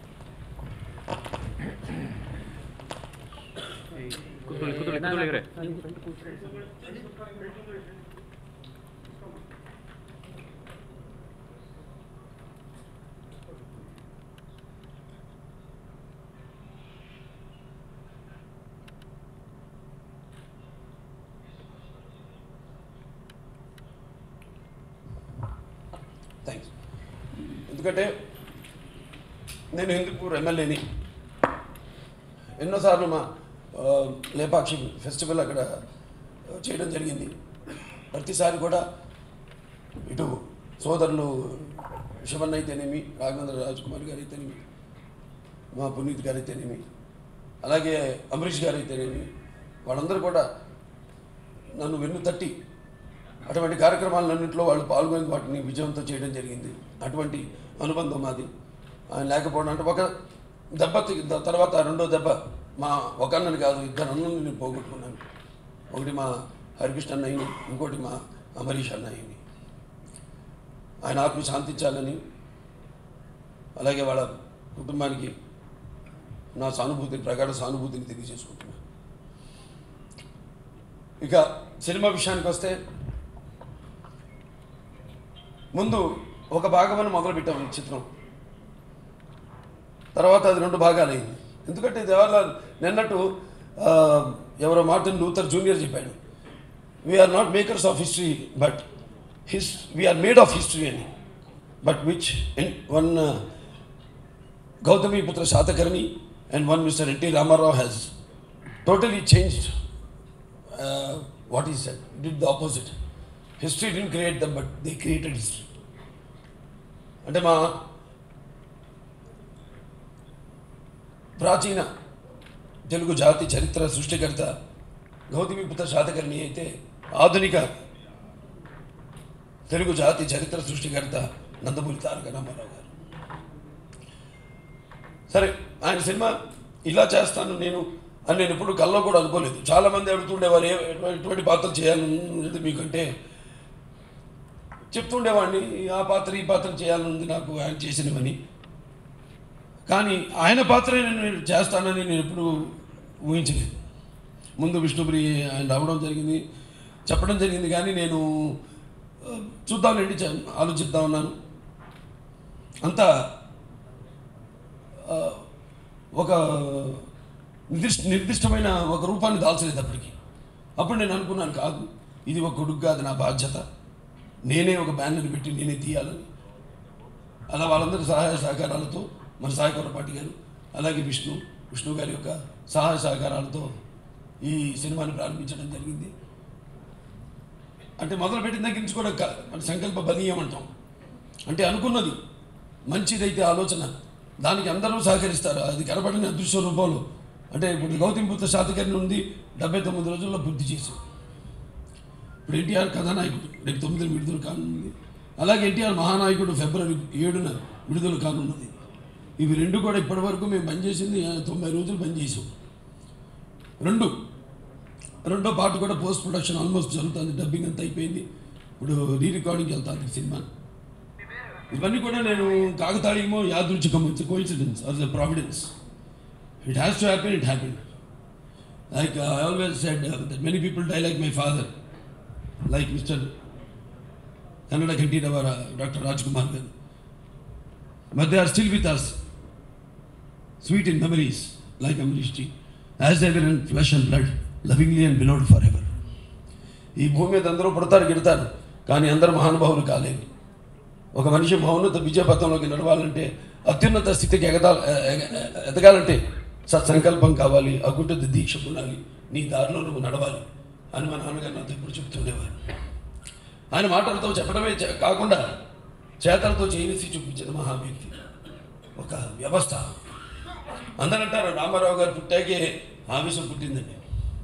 థ్యాంక్స్. ఎందుకంటే నేను హిందూపూర్ ఎమ్మెల్యేని, ఎన్నోసార్లు మా లేపాక్షి ఫెస్టివల్ అక్కడ చేయడం జరిగింది. ప్రతిసారి కూడా ఇటు సోదరులు శివన్ అయితేనేమి, రాఘవేంద్ర రాజ్ కుమార్ గారు అయితేనేమి, మా పునీత్ గారు అయితేనేమి, అలాగే అంబరీష్ గారు అయితేనేమి, వాళ్ళందరూ కూడా నన్ను వెన్ను తట్టి అటువంటి కార్యక్రమాలన్నింటిలో వాళ్ళు పాల్గొని వాటిని విజయంతో చేయడం జరిగింది. అటువంటి అనుబంధం మాది. ఆయన లేకపోవడం అంటే ఒక దెబ్బ తర్వాత రెండో దెబ్బ మా ఒక అన్నని కాదు, ఇద్దరు అన్నని నేను పోగొట్టుకున్నాను. ఒకటి మా హరికృష్ణ అన్నయ్యని, ఇంకోటి మా అంబరీష్ అన్నయ్యని. ఆయన ఆత్మ శాంతించాలని, అలాగే వాళ్ళ కుటుంబానికి నా సానుభూతిని, ప్రగాఢ సానుభూతిని తెలియజేసుకుంటున్నాను. ఇక సినిమా విషయానికి వస్తే, ముందు ఒక భాగమని మొదలుపెట్టాం ఈ చిత్రం. తర్వాత అది రెండు భాగాలైంది. ఎందుకంటే జవహర్లాల్ నిన్నట్టు ఎవరో మార్టిన్ లూథర్ జూనియర్ చెప్పాడు, we are not makers of history but his we are made of history అని. But which one Gautamiputra Satakarni and one mister NT Rama Rao has totally changed uh, what he said, did the opposite. History didn't create them, but they created history. అంటే మా ప్రాచీన తెలుగు జాతి చరిత్ర సృష్టికర్త గౌతమిపుత్ర శాతకర్ణి అయితే ఆధునిక తెలుగు జాతి చరిత్ర సృష్టికర్త నందమూరి తారక రామారావు గారు. సరే, ఆయన సినిమా ఇలా చేస్తాను నేను అని నేను ఎప్పుడు కల్లో కూడా అనుకోలేదు. చాలామంది అడుగుతుండేవారు ఎటువంటి పాత్రలు చేయాలనుంది మీకంటే, చెప్తుండేవాడిని ఆ పాత్ర ఈ పాత్ర చేయాలనుంది నాకు ఆయన చేసినవని. కానీ ఆయన పాత్ర నేను చేస్తానని నేను ఎప్పుడు ఊహించలేదు. ముందు విష్ణుప్రి ఆయన రావడం జరిగింది, చెప్పడం జరిగింది, కానీ నేను చూద్దాంలేండి ఆలోచిద్దాం ఉన్నాను. అంతా ఒక నిర్దిష్ట నిర్దిష్టమైన ఒక రూపాన్ని దాల్చలేదు అప్పటికి. అప్పుడు నేను అనుకున్నాను, కాదు ఇది ఒక కొడుకుగా అది నా బాధ్యత, నేనే ఒక బ్యానర్ పెట్టి నేనే తీయాలని. అలా వాళ్ళందరి సహాయ సహకారాలతో మన సాయి కొరపాటి గారు అలాగే విష్ణు విష్ణు గారి యొక్క సహాయ సహకారాలతో ఈ సినిమాని ప్రారంభించడం జరిగింది. అంటే మొదలుపెట్టిన దగ్గర నుంచి కూడా సంకల్ప బలీయం అంటాం. అంటే అనుకున్నది మంచిదైతే ఆలోచన దానికి అందరూ సహకరిస్తారు. అది కనపడిన అదృశ్య రూపంలో. అంటే ఇప్పుడు గౌతమిపుత్ర శాతకర్ణి ఉంది, డెబ్బై తొమ్మిది రోజుల్లో పూర్తి చేశాం. ఇప్పుడు ఎన్టీఆర్ కథానాయకుడు రేపు తొమ్మిది విడుదల కానున్నది. అలాగే ఎన్టీఆర్ మహానాయకుడు ఫిబ్రవరి ఏడున విడుదల కానున్నది. ఇవి రెండు కూడా ఇప్పటివరకు మేము పనిచేసింది తొంభై రోజులు పనిచేసాం. రెండు రెండో పార్ట్ కూడా పోస్ట్ ప్రొడక్షన్ ఆల్మోస్ట్ జరుగుతుంది, డబ్బింగ్ అంతా అయిపోయింది. ఇప్పుడు రీ రికార్డింగ్కి వెళ్తాను సినిమా. ఇవన్నీ కూడా నేను కాకతాళీయమో యాదృచ్ఛికమో, it's coincidence or the providence. It has to happen, it happened. Like uh, I always said uh, that many people die like my father, like Mister Kannada Kanti Ravara, Doctor Rajkumar Garu. But they are still with us, sweet in memories, like Amrish Ji, as they were in flesh and blood, lovingly and beloved forever. ఈ భూమి మీద అందరూ పుడతారు గిడతారు, కానీ అందరూ మహానుభావులు కాలేదు. ఒక మనిషి మౌనత విజయపథంలోకి నడవాలంటే, అత్యున్నత స్థితికి ఎగదా ఎదగాలంటే సత్సంకల్పం కావాలి, అకుంఠిత దీక్ష ఉండాలి, నీ దారిలో నువ్వు నడవాలి అని మా నాన్నగారు నాతో ఇప్పుడు చెప్తుండేవారు. ఆయన మాటలతో చెప్పడమే కాకుండా చేతలతో చేసి చూపించిన మహా వ్యక్తి, ఒక వ్యవస్థ. అందరంటారు రామారావు గారు పుట్టాకే ఆవేశం పుట్టిందండి.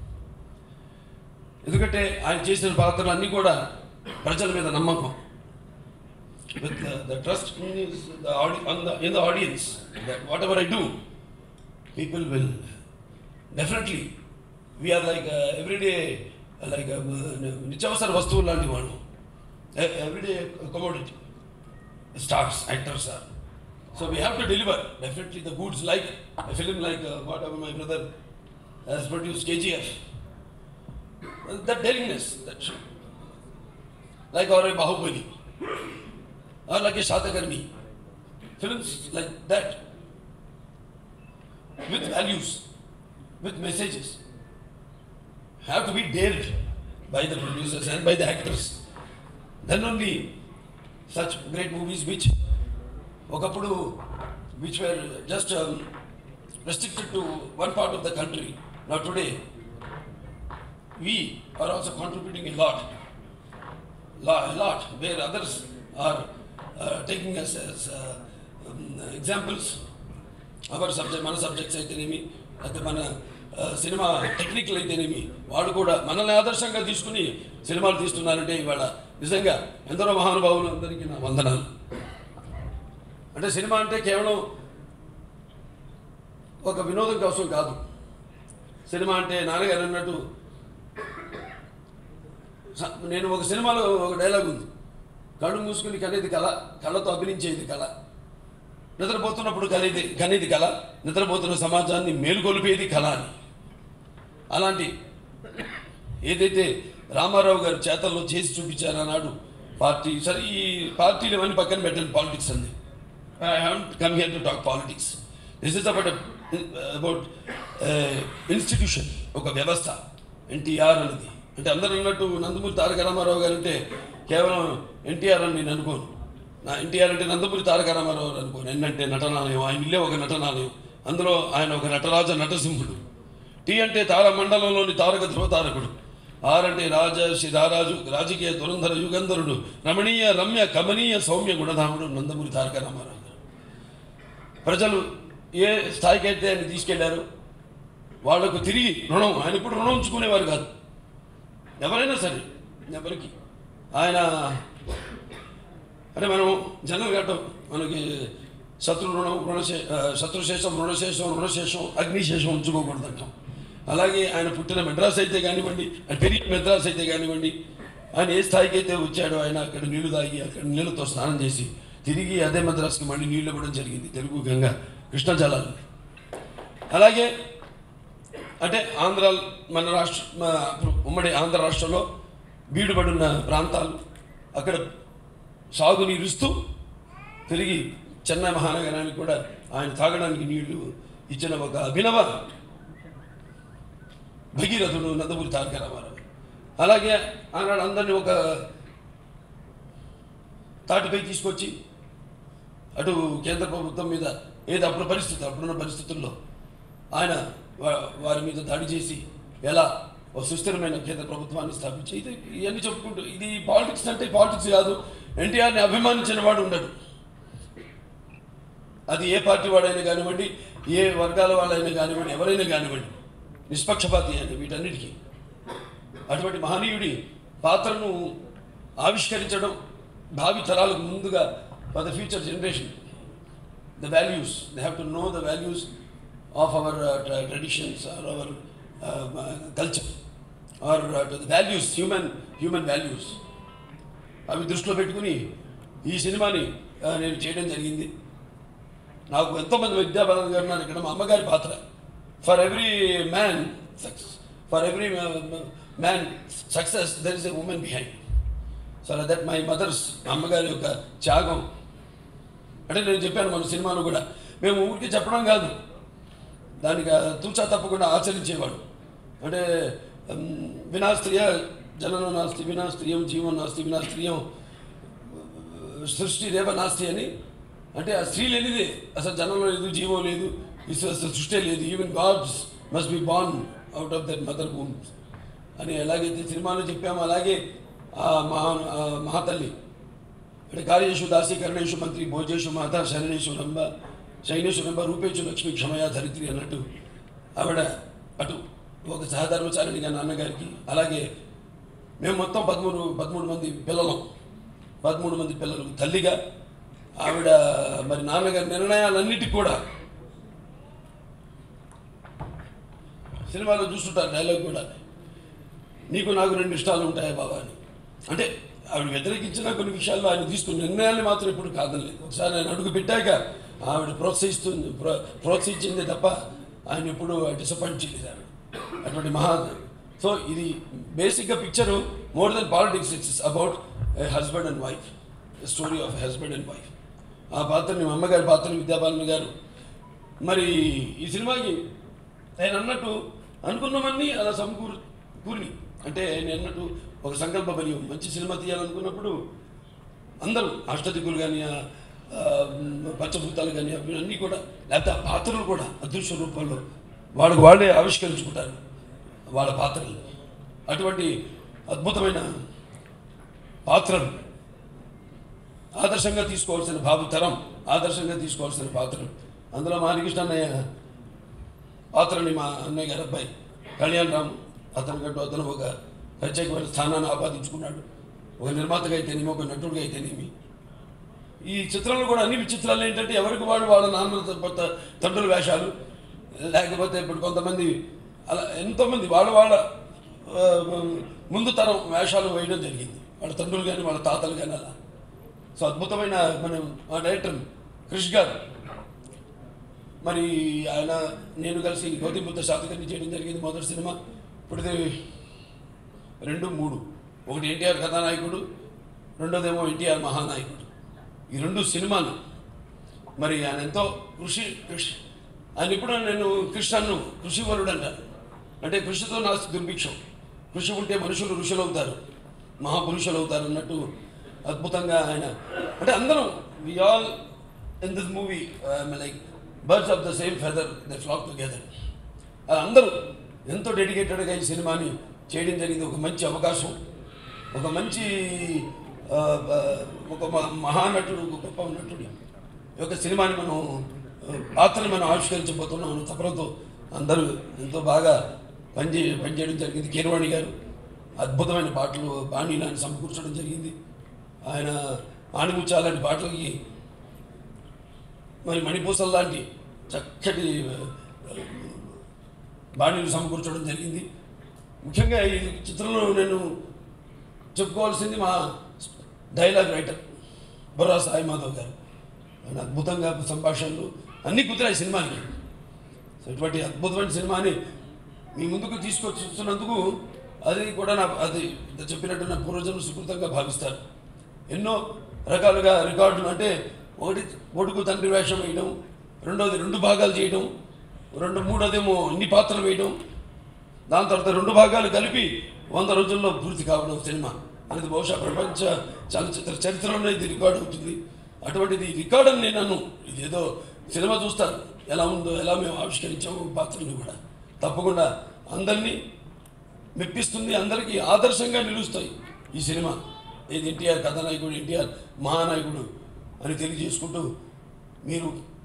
ఎందుకంటే ఆయన చేసిన పాత్రలు అన్నీ కూడా ప్రజల మీద నమ్మకం. With the, the trust in, his, the, audi- on the, in the audience, that whatever I do, people will definitely, we are like uh, everyday, uh, like nityavasara vastuvu lanti vaanu, everyday commodity, stars, actors are. So we have to deliver definitely the goods, like a film like uh, whatever my brother has produced, K G F. That daringness, that should, like our Bahubali. Or like a Shatakarni, films like that, with values, with messages, have to be dared by the producers and by the actors. Then only such great movies which, okapudu, which were just um, restricted to one part of the country. Now today, we are also contributing a lot, a lot, where others are Uh, taking us as uh, um, examples. Our subject, మన సబ్జెక్ట్స్ అయితేనేమి, అయితే మన సినిమా టెక్నికల్ అయితేనేమి, వాళ్ళు కూడా మనల్ని ఆదర్శంగా తీసుకుని సినిమాలు తీస్తున్నారంటే ఇవాళ నిజంగా ఎందరో మహానుభావులు అందరికీ నా వందనాలు. అంటే సినిమా అంటే కేవలం ఒక వినోదం కోసం కాదు. సినిమా అంటే నాన్నగారు అన్నట్టు, నేను ఒక సినిమాలో ఒక డైలాగ్ ఉంది, కళ్ళు మూసుకుని కనేది కళ, కళ్ళతో అభినయించేది కళ, నిద్రపోతున్నప్పుడు కనేది కనేది కళ, నిద్రపోతున్న సమాజాన్ని మేలుకొలిపేది కళ అని. అలాంటి ఏదైతే రామారావు గారు చేతల్లో చేసి చూపించారు ఆనాడు పార్టీ సరే ఈ పార్టీలు ఇవన్నీ పక్కన పెట్టండి, పాలిటిక్స్ అండి. I haven't come here to talk politics. This is about about institution, ఒక వ్యవస్థ. ఎన్టీఆర్ అనేది అంటే అందరూ అన్నట్టు నందమూరి తారక రామారావు గారు అంటే కేవలం ఎన్టీఆర్ అని నేను అనుకోను. నా ఎన్టీఆర్ అంటే నందమూరి తారక రామారావు అనుకోను. ఏంటంటే నటనాలయం, ఆయన ఇల్లే ఒక నటనాలయం. అందులో ఆయన ఒక నటరాజ నటసింహుడు. టీ అంటే తారమండలంలోని తారక ధ్రువతారకుడు. ఆర్ అంటే రాజర్షి రారాజు, రాజకీయ దురంధర యుగంధరుడు, రమణీయ రమ్య కమనీయ సౌమ్య గుణధాముడు నందమూరి తారక రామారావు గారు. ప్రజలు ఏ స్థాయికి అయితే ఆయన తీసుకెళ్లారు, వాళ్లకు తిరిగి రుణం, ఆయన ఇప్పుడు రుణం ఉంచుకునేవారు కాదు ఎవరైనా సరే, ఎవరికి. ఆయన అంటే మనం జనరల్ ఘట్టం మనకి శత్రు రుణం రుణశే శత్రుశేషం రుణశేషం రుణశేషం అగ్నిశేషం ఉంచుకోకూడదు అంటాం. అలాగే ఆయన పుట్టిన మెడ్రాస్ అయితే కానివ్వండి, ఆయన పెరిగిన మెడ్రాస్ అయితే కానివ్వండి, ఆయన ఏ స్థాయికి అయితే వచ్చాడో ఆయన అక్కడ నీళ్లు తాగి అక్కడ నీళ్ళతో స్నానం చేసి తిరిగి అదే మద్రాసుకి మళ్ళీ నీళ్ళు ఇవ్వడం జరిగింది, తెలుగు గంగా కృష్ణ జలాలు. అలాగే అంటే ఆంధ్ర మన రాష్ట్ర ఉమ్మడి ఆంధ్ర రాష్ట్రంలో బీడుబడున్న ప్రాంతాలు అక్కడ సాగునీరు ఇస్తూ తిరిగి చెన్నై మహానగరానికి కూడా ఆయన తాగడానికి నీళ్లు ఇచ్చిన ఒక అభినవ భగీరథుడు నందమూరి తారక రామారావు. అలాగే ఆనాడు అందరినీ ఒక తాటిపై తీసుకొచ్చి అటు కేంద్ర ప్రభుత్వం మీద ఏది అప్పుడు పరిస్థితి అప్పుడున్న పరిస్థితుల్లో ఆయన వారి మీద దాడి చేసి ఎలా ఒక సుస్థిరమైన కేంద్ర ప్రభుత్వాన్ని స్థాపించి ఇది ఇవన్నీ చెప్పుకుంటూ ఇది పాలిటిక్స్ అంటే పాలిటిక్స్ కాదు. ఎన్టీఆర్ని అభిమానించిన వాడు ఉండడు, అది ఏ పార్టీ వాడైనా కానివ్వండి, ఏ వర్గాల వాళ్ళైనా కానివ్వండి, ఎవరైనా కానివ్వండి, నిష్పక్షపాతి అని వీటన్నిటికీ. అటువంటి మహనీయుడి పాత్రను ఆవిష్కరించడం భావి తరాలకు ముందుగా for the future generation the values, they have to know the values of our traditions or our culture or the values, human human values. అవి దృష్టిలో పెట్టుకుని ఈ సినిమాని నేను చేయడం జరిగింది. నాకు ఎంతోమంది విద్యాబాలన్ గారు ఉన్నారు ఇక్కడ. మా అమ్మగారి పాత్ర, for every man success, for every man success there is a women behind. So that my mothers, మా అమ్మగారి యొక్క త్యాగం. అంటే నేను చెప్పాను మన సినిమాలో కూడా, మేము ఊరికి చెప్పడం కాదు, దానికి తూచా తప్పకుండా ఆచరించేవాడు. అంటే వినా స్త్రియ జననం నాస్తి, వినా స్త్రియం జీవం నాస్తి, వినా స్త్రియం సృష్టి రేవ నాస్తి అని. అంటే ఆ స్త్రీ లేనిదే అసలు జనంలో లేదు, జీవం లేదు, అసలు సృష్టి లేదు. Even gods must be born out of that mother womb అని ఎలాగైతే సినిమాలో చెప్పామో అలాగే ఆ మహా మహాతల్లి అంటే కార్యేషు దాసి కర్ణేషు మంత్రి భోజేషు మాత శరణేషు రంభ శైనేషు రంభ రూపేషు లక్ష్మి క్షమయా ధరిత్రి అన్నట్టు ఆవిడ అటు ఒక సహధర్మచారిణిగా నాన్నగారికి, అలాగే మేము మొత్తం పదమూడు పదమూడు మంది పిల్లలం, పదమూడు మంది పిల్లలు తల్లిగా ఆవిడ మరి నాన్నగారి నిర్ణయాలన్నిటికీ కూడా సినిమాలో చూస్తుంటారు డైలాగ్ కూడా, నీకు నాకు రెండు ఇష్టాలు ఉంటాయా బాబా అని. అంటే ఆవిడ వ్యతిరేకించిన కొన్ని విషయాల్లో ఆయన తీసుకున్న నిర్ణయాన్ని మాత్రం ఎప్పుడు కాదనలేదు. ఒకసారి ఆయన అడుగు పెట్టాక ఆవిడ ప్రోత్సహిస్తుంది ప్రో ప్రోత్సహించిందే తప్ప ఆయన ఎప్పుడు డిసప్పాయింట్ చేయలేదు ఆవిడ. అటువంటి మహా. సో ఇది బేసిక్గా picture more than politics, it's about a husband and wife, story of husband and wife. ఆ పాత్రని మా అమ్మగారి పాత్రని విద్యాబాలన్ గారు. మరి ఈ సినిమాకి ఆయన అన్నట్టు అనుకున్నవన్నీ అలా సమకూరు కూరిని అంటే నేను అన్నట్టు ఒక సంకల్ప బలి, మంచి సినిమా తీయాలనుకున్నప్పుడు అందరూ అష్టదిక్కులు కానీ పంచభూతాలు కానీ అవి అన్నీ కూడా, లేకపోతే ఆ పాత్రలు కూడా అదృశ్య రూపంలో వాళ్ళకు వాళ్ళే ఆవిష్కరించుకుంటారు వాళ్ళ పాత్రలు. అటువంటి అద్భుతమైన పాత్రలు ఆదర్శంగా తీసుకోవాల్సిన భావితరం, ఆదర్శంగా తీసుకోవాల్సిన పాత్రలు. అందులో మా హరికృష్ణ అన్నయ్య పాత్రని మా అన్నయ్య గారి అబ్బాయి కళ్యాణ్ రామ్, అతనికంటూ అతను ఒక ప్రత్యేకమైన స్థానాన్ని ఆపాదించుకున్నాడు. ఒక నిర్మాతగా అయితేనేమి, ఒక నటుడిగా అయితేనేమి. ఈ చిత్రంలో కూడా అన్ని చిత్రాలు ఏంటంటే ఎవరికి వాళ్ళు వాళ్ళ నాన్న తండ్రుల వేషాలు, లేకపోతే ఇప్పుడు కొంతమంది అలా ఎంతోమంది వాళ్ళ వాళ్ళ ముందు తరం వేషాలు వేయడం జరిగింది, వాళ్ళ తండ్రులు కానీ వాళ్ళ తాతలు కానీ అలా. సో అద్భుతమైన మనం మా డైరెక్టర్ క్రిష్ గారు, మరి ఆయన నేను కలిసి గౌతమ్ బుద్ధ శాతకర్ణి చేయడం జరిగింది మొదటి సినిమా. ఇప్పుడు రెండు మూడు, ఒకటి ఎన్టీఆర్ కథానాయకుడు, రెండోదేమో ఎన్టీఆర్ మహానాయకుడు. ఈ రెండు సినిమాలు మరి ఆయన ఎంతో కృషి కృషి ఆయన ఇప్పుడు నేను కృష్ణను కృషివరుడు అంటాను. అంటే కృషితో నాస్తి దుర్భిక్షం, కృషి ఉంటే మనుషులు ఋషులు అవుతారు, మహాపురుషులు అవుతారు అన్నట్టు అద్భుతంగా ఆయన అంటే అందరం we all in this movie like birds of the same feather they flock together. అందరూ ఎంతో డెడికేటెడ్గా ఈ సినిమాని చేయడం జరిగింది. ఒక మంచి అవకాశం, ఒక మంచి ఒక మహానటుడు, గొప్ప నటుడు యొక్క సినిమాని మనం పాత్రని మనం ఆవిష్కరించబోతున్నాం తపనతో అందరూ ఎంతో బాగా పనిచే పనిచేయడం జరిగింది. కీరవాణి గారు అద్భుతమైన పాటలు బాణీలాని సమకూర్చడం జరిగింది. ఆయన ఆణిముత్యాల లాంటి పాటలకి మరి మణిపూసల్ లాంటి చక్కటి బాణీలు సమకూర్చడం జరిగింది. ముఖ్యంగా ఈ చిత్రంలో నేను చెప్పుకోవాల్సింది మా డైలాగ్ రైటర్ బొర్రా సాయి మాధవ్ గారు. ఆయన అద్భుతంగా సంభాషణలు అన్నీ కుదిరాయి సినిమాకి. సో ఇటువంటి అద్భుతమైన సినిమాని మీ ముందుకు తీసుకొచ్చి చూస్తున్నందుకు అది కూడా నా అది చెప్పినట్టు నా పూర్వజన్మ సుకృతంగా భావిస్తారు. ఎన్నో రకాలుగా రికార్డులు అంటే ఒకటి కొడుకు తండ్రి వేషం వేయడం, రెండోది రెండు భాగాలు చేయడం, రెండు మూడోదేమో ఇన్ని పాత్రలు వేయడం, దాని తర్వాత రెండు భాగాలు కలిపి వంద రోజుల్లో పూర్తి కావడం సినిమా అనేది బహుశా ప్రపంచ చలచిత్ర చరిత్రలోనే ఇది రికార్డ్ అవుతుంది. అటువంటిది రికార్డ్ అని నేను అను. ఇది ఏదో సినిమా చూస్తాను ఎలా ఉందో, ఎలా మేము ఆవిష్కరించాము పాత్రలు కూడా తప్పకుండా అందరినీ మెప్పిస్తుంది, అందరికీ ఆదర్శంగా నిలుస్తాయి ఈ సినిమా. ఇది ఎన్టీఆర్ కథానాయకుడు, ఎన్టీఆర్ మహానాయకుడు అని తెలియజేసుకుంటూ మీరు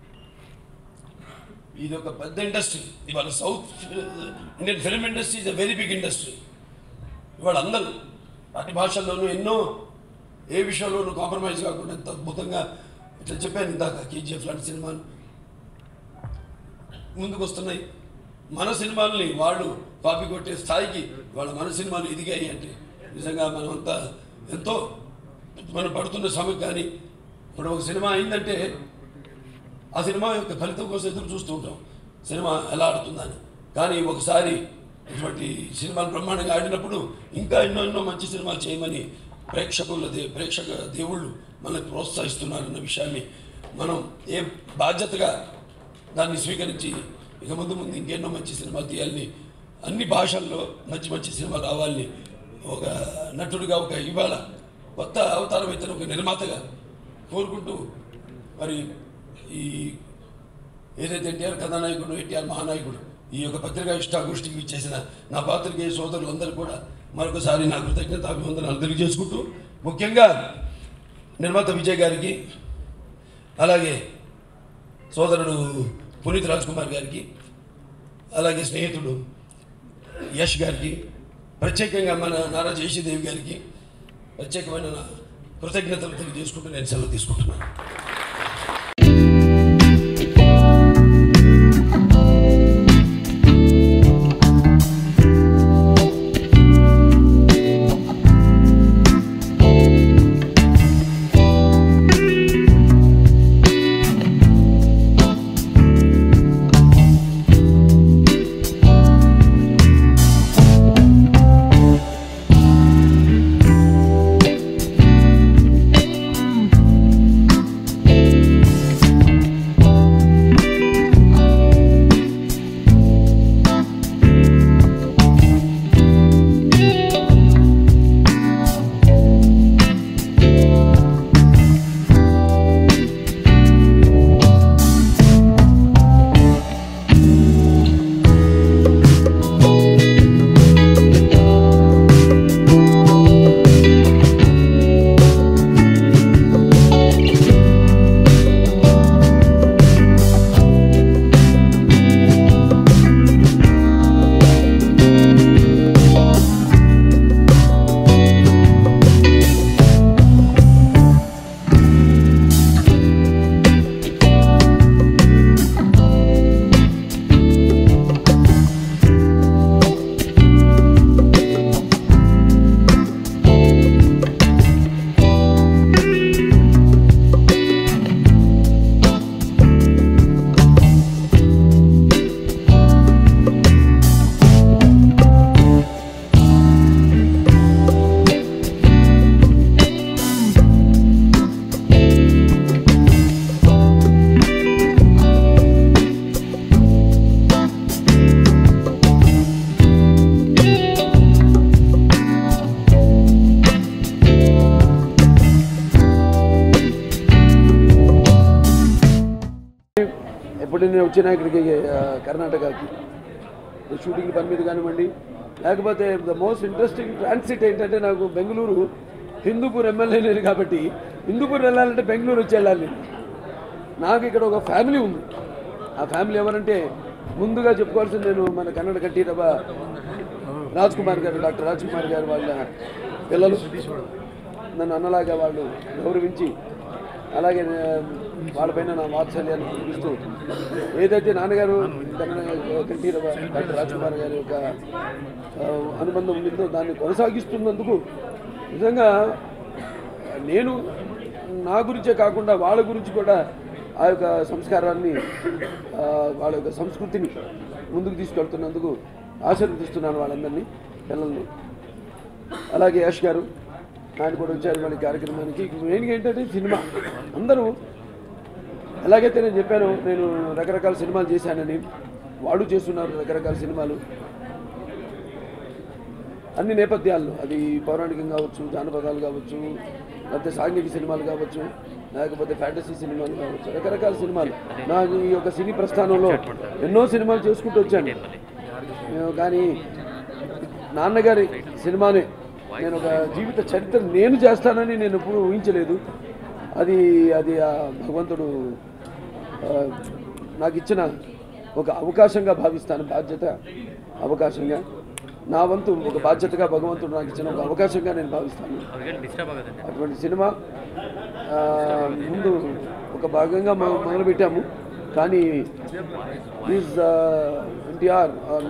ఇది ఒక పెద్ద ఇండస్ట్రీ. ఇవాళ south Indian film industry is a very big industry. ఇవాళ అందరూ అన్ని భాషల్లోనూ ఎన్నో ఏ విషయంలోనూ కాంప్రమైజ్ కాకుండా ఎంత అద్భుతంగా ఇట్లా చెప్పాను ఇందాక కేజీఎఫ్ లాంటి సినిమాలు ముందుకు వస్తున్నాయి. మన సినిమాల్ని వాళ్ళు కాపీ కొట్టే స్థాయికి వాళ్ళ మన సినిమాలు ఎదిగాయి అంటే నిజంగా మనమంతా ఎంతో మనం పడుతున్న శ్రమకు. కానీ ఇప్పుడు ఒక సినిమా అయిందంటే ఆ సినిమా యొక్క ఫలితం కోసం ఎదురు చూస్తూ ఉంటాం, సినిమా ఎలా ఆడుతుందని. కానీ ఒకసారి ఇటువంటి సినిమాలు బ్రహ్మాండంగా ఆడినప్పుడు ఇంకా ఎన్నో ఎన్నో మంచి సినిమాలు చేయమని ప్రేక్షకుల దే ప్రేక్షక దేవుళ్ళు మనల్ని ప్రోత్సహిస్తున్నారన్న విషయాన్ని మనం ఏ బాధ్యతగా దాన్ని స్వీకరించి ఇక ముందు ముందు ఇంకెన్నో మంచి సినిమాలు తీయాలని, అన్ని భాషల్లో మంచి మంచి సినిమాలు రావాలని ఒక నటుడిగా, ఒక ఇవాళ కొత్త అవతారం అయితే ఒక నిర్మాతగా కోరుకుంటూ మరి ఈ ఏదైతే ఎన్టీఆర్ కథానాయకుడు, ఎన్టీఆర్ మహానాయకుడు ఈ యొక్క పత్రికా ఇష్టాగోష్ఠికి చేసిన నా పాత్రికేయ సోదరులందరూ కూడా మరొకసారి నా కృతజ్ఞత అభివందనాలు తెలియజేసుకుంటూ, ముఖ్యంగా నిర్మాత విజయ్ గారికి, అలాగే సోదరుడు పునీత్ రాజ్ కుమార్ గారికి, అలాగే స్నేహితుడు యష్ గారికి, ప్రత్యేకంగా మన నారా జయశ్రీదేవి గారికి ప్రత్యేకమైన కృతజ్ఞతలు తెలియజేసుకుంటూ నేను సెలవు తీసుకుంటున్నాను. వచ్చినా ఇక్కడికి కర్ణాటకకి షూటింగ్ పని మీద కానివ్వండి, లేకపోతే ద మోస్ట్ ఇంట్రెస్టింగ్ ట్రాన్సిట్ ఏంటంటే నాకు బెంగళూరు హిందూపూర్ ఎమ్మెల్యే లేదు కాబట్టి హిందూపూర్ వెళ్ళాలంటే బెంగళూరు వచ్చి వెళ్ళాలి. నాకు ఇక్కడ ఒక ఫ్యామిలీ ఉంది. ఆ ఫ్యామిలీ ఎవరంటే ముందుగా చెప్పుకోవాల్సింది నేను మన కన్నడ కట్టిరబ రాజ్ కుమార్ గారు, డాక్టర్ రాజ్ కుమార్ గారు వాళ్ళ పిల్లలు నన్ను అన్నలాగా వాళ్ళు గౌరవించి అలాగే వాళ్ళపైన నా వాత్సల్యాన్ని చూపిస్తూ ఏదైతే నాన్నగారు కన్నడ కట్టిరబ డాక్టర్ రాజ్ కుమార్ గారి యొక్క అనుబంధం ఉండిందో దాన్ని కొనసాగిస్తున్నందుకు నిజంగా నేను నా గురించే కాకుండా వాళ్ళ గురించి కూడా ఆ యొక్క సంస్కారాన్ని వాళ్ళ యొక్క సంస్కృతిని ముందుకు తీసుకెళ్తున్నందుకు ఆశీర్వదిస్తున్నాను వాళ్ళందరినీ, పిల్లల్ని. అలాగే యష్ గారు ఆయన కూడా వచ్చారు మన కార్యక్రమానికి. మెయిన్గా ఏంటంటే సినిమా అందరూ ఎలాగైతే నేను చెప్పాను నేను రకరకాల సినిమాలు చేశానని, వాడు చేస్తున్నారు రకరకాల సినిమాలు అన్ని నేపథ్యాల్లో, అది పౌరాణికం కావచ్చు, జానపదాలు కావచ్చు, లేకపోతే సాంఘిక సినిమాలు కావచ్చు, లేకపోతే ఫ్యాంటసీ సినిమాలు కావచ్చు, రకరకాల సినిమాలు. నాకు ఈ యొక్క సినీ ప్రస్థానంలో ఎన్నో సినిమాలు చేసుకుంటూ వచ్చాను. కానీ నాన్నగారి సినిమానే నేను ఒక జీవిత చరిత్ర నేను చేస్తానని నేను ఎప్పుడు ఊహించలేదు. అది అది భగవంతుడు నాకు ఇచ్చిన ఒక అవకాశంగా భావిస్తాను, బాధ్యత అవకాశంగా, నా వంతు ఒక బాధ్యతగా భగవంతుడు నాకు ఇచ్చిన ఒక అవకాశంగా నేను భావిస్తాను. అటువంటి సినిమా ముందు ఒక భాగంగా మొదలుపెట్టాము, కానీ is NTR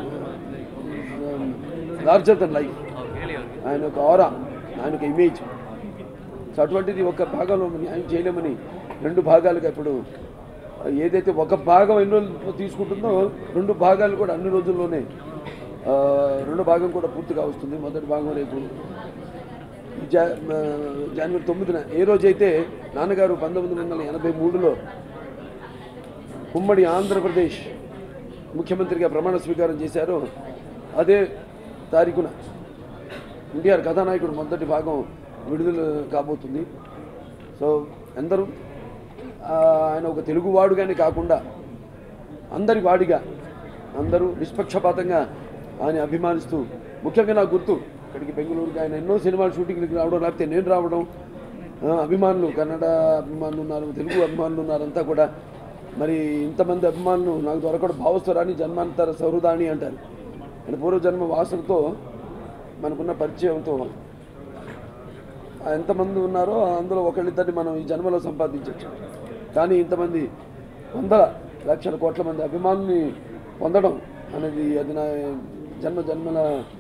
larger than life, ఆయన ఒక ఆరా, ఆయన ఒక ఇమేజ్. సో అటువంటిది ఒక భాగంలో న్యాయం చేయలేమని రెండు భాగాలుగా ఇప్పుడు ఏదైతే ఒక భాగం ఎన్ని రోజులు తీసుకుంటుందో రెండు భాగాలు కూడా అన్ని రోజుల్లోనే రెండో భాగం కూడా పూర్తిగా వస్తుంది. మొదటి భాగం రేపు జా జనవరి తొమ్మిదిన ఏ రోజైతే నాన్నగారు పంతొమ్మిది వందల ఎనభై మూడులో ఉమ్మడి ఆంధ్రప్రదేశ్ ముఖ్యమంత్రిగా ప్రమాణ స్వీకారం చేశారో అదే తారీఖున ఎన్టీఆర్ కథానాయకుడు మొదటి భాగం విడుదల కాబోతుంది. సో అందరూ ఆయన ఒక తెలుగువాడుగానే కాకుండా అందరి వాడిగా అందరూ నిష్పక్షపాతంగా ఆయన అభిమానిస్తూ, ముఖ్యంగా నాకు గుర్తు ఇక్కడికి బెంగళూరుకి ఆయన ఎన్నో సినిమాలు షూటింగ్కి రావడం, లేకపోతే నేను రావడం, అభిమానులు కన్నడ అభిమానులు ఉన్నారు, తెలుగు అభిమానులు ఉన్నారు, అంతా కూడా మరి ఇంతమంది అభిమానులు నాకు దొరకడం భావస్వరాన్ని జన్మాంతర సౌహృదాన్ని అంటారు. ఆయన పూర్వజన్మ వాసనతో మనకున్న పరిచయంతో ఎంతమంది ఉన్నారో అందులో ఒకళ్ళిద్దరిని మనం ఈ జన్మలో సంపాదించవచ్చు. కానీ ఇంతమంది వందల లక్షల కోట్ల మంది అభిమానుల్ని పొందడం అనేది అది నా జన్మ జన్మల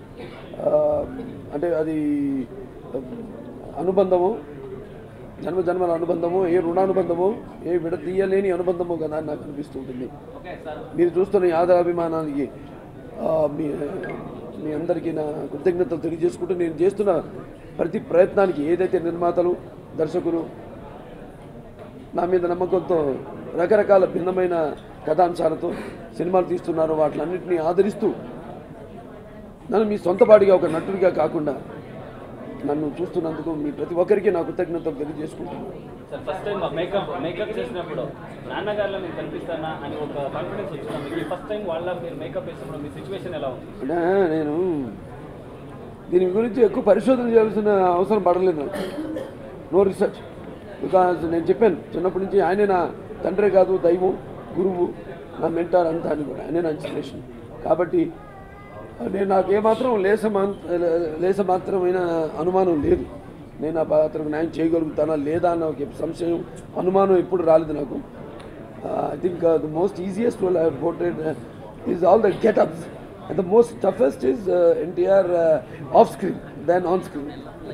అంటే అది అనుబంధము, జన్మ జన్మల అనుబంధము, ఏ రుణానుబంధమో ఏ విడతీయలేని అనుబంధమో కదా అని నాకు అనిపిస్తూ ఉంటుంది. మీరు చూస్తున్న ఈ ఆదరాభిమానానికి మీ మీ అందరికీ నా కృతజ్ఞతలు తెలియజేసుకుంటూ నేను చేస్తున్న ప్రతి ప్రయత్నానికి ఏదైతే నిర్మాతలు, దర్శకులు నా మీద నమ్మకంతో రకరకాల భిన్నమైన కథాంశాలతో సినిమాలు తీస్తున్నారో వాటిలన్నింటినీ ఆదరిస్తూ నన్ను మీ సొంతపాటిగా ఒక నటుడిగా కాకుండా నన్ను చూస్తున్నందుకు మీ ప్రతి ఒక్కరికి నా కృతజ్ఞతలు తెలియజేసుకుంటున్నాను. Sir first time makeup makeup చేసినప్పుడు నాన్నగారిలో మీరు కనిపిస్తానా అని ఒక కాన్ఫిడెన్స్ వచ్చింది మీకు? ఫస్ట్ టైం వాళ్ళ మీరు మేకప్ వేసినప్పుడు మీ సిచ్యువేషన్ ఎలా ఉంది? అంటే నేను దీని గురించి ఎక్కువ పరిశోధన చేయాల్సిన అవసరం పడలేదు నాకు. No research. బికాజ్ నేను చెప్పాను చిన్నప్పటి నుంచి ఆయనే నా తండ్రే కాదు, దైవం, గురువు, నా మెంటార్ అంతా అని కూడా ఆయనే నా ఇన్స్పిరేషన్. కాబట్టి నేను నాకు ఏమాత్రం లేస లేస మాత్రమైన అనుమానం లేదు. నేను ఆ పాత్రకు న్యాయం చేయగలుగుతానా లేదా అన్న ఒక సంశయం, అనుమానం ఎప్పుడు రాలేదు నాకు. I think the most easiest role I portrayed is all the getups and the most toughest is NTR off screen than on screen.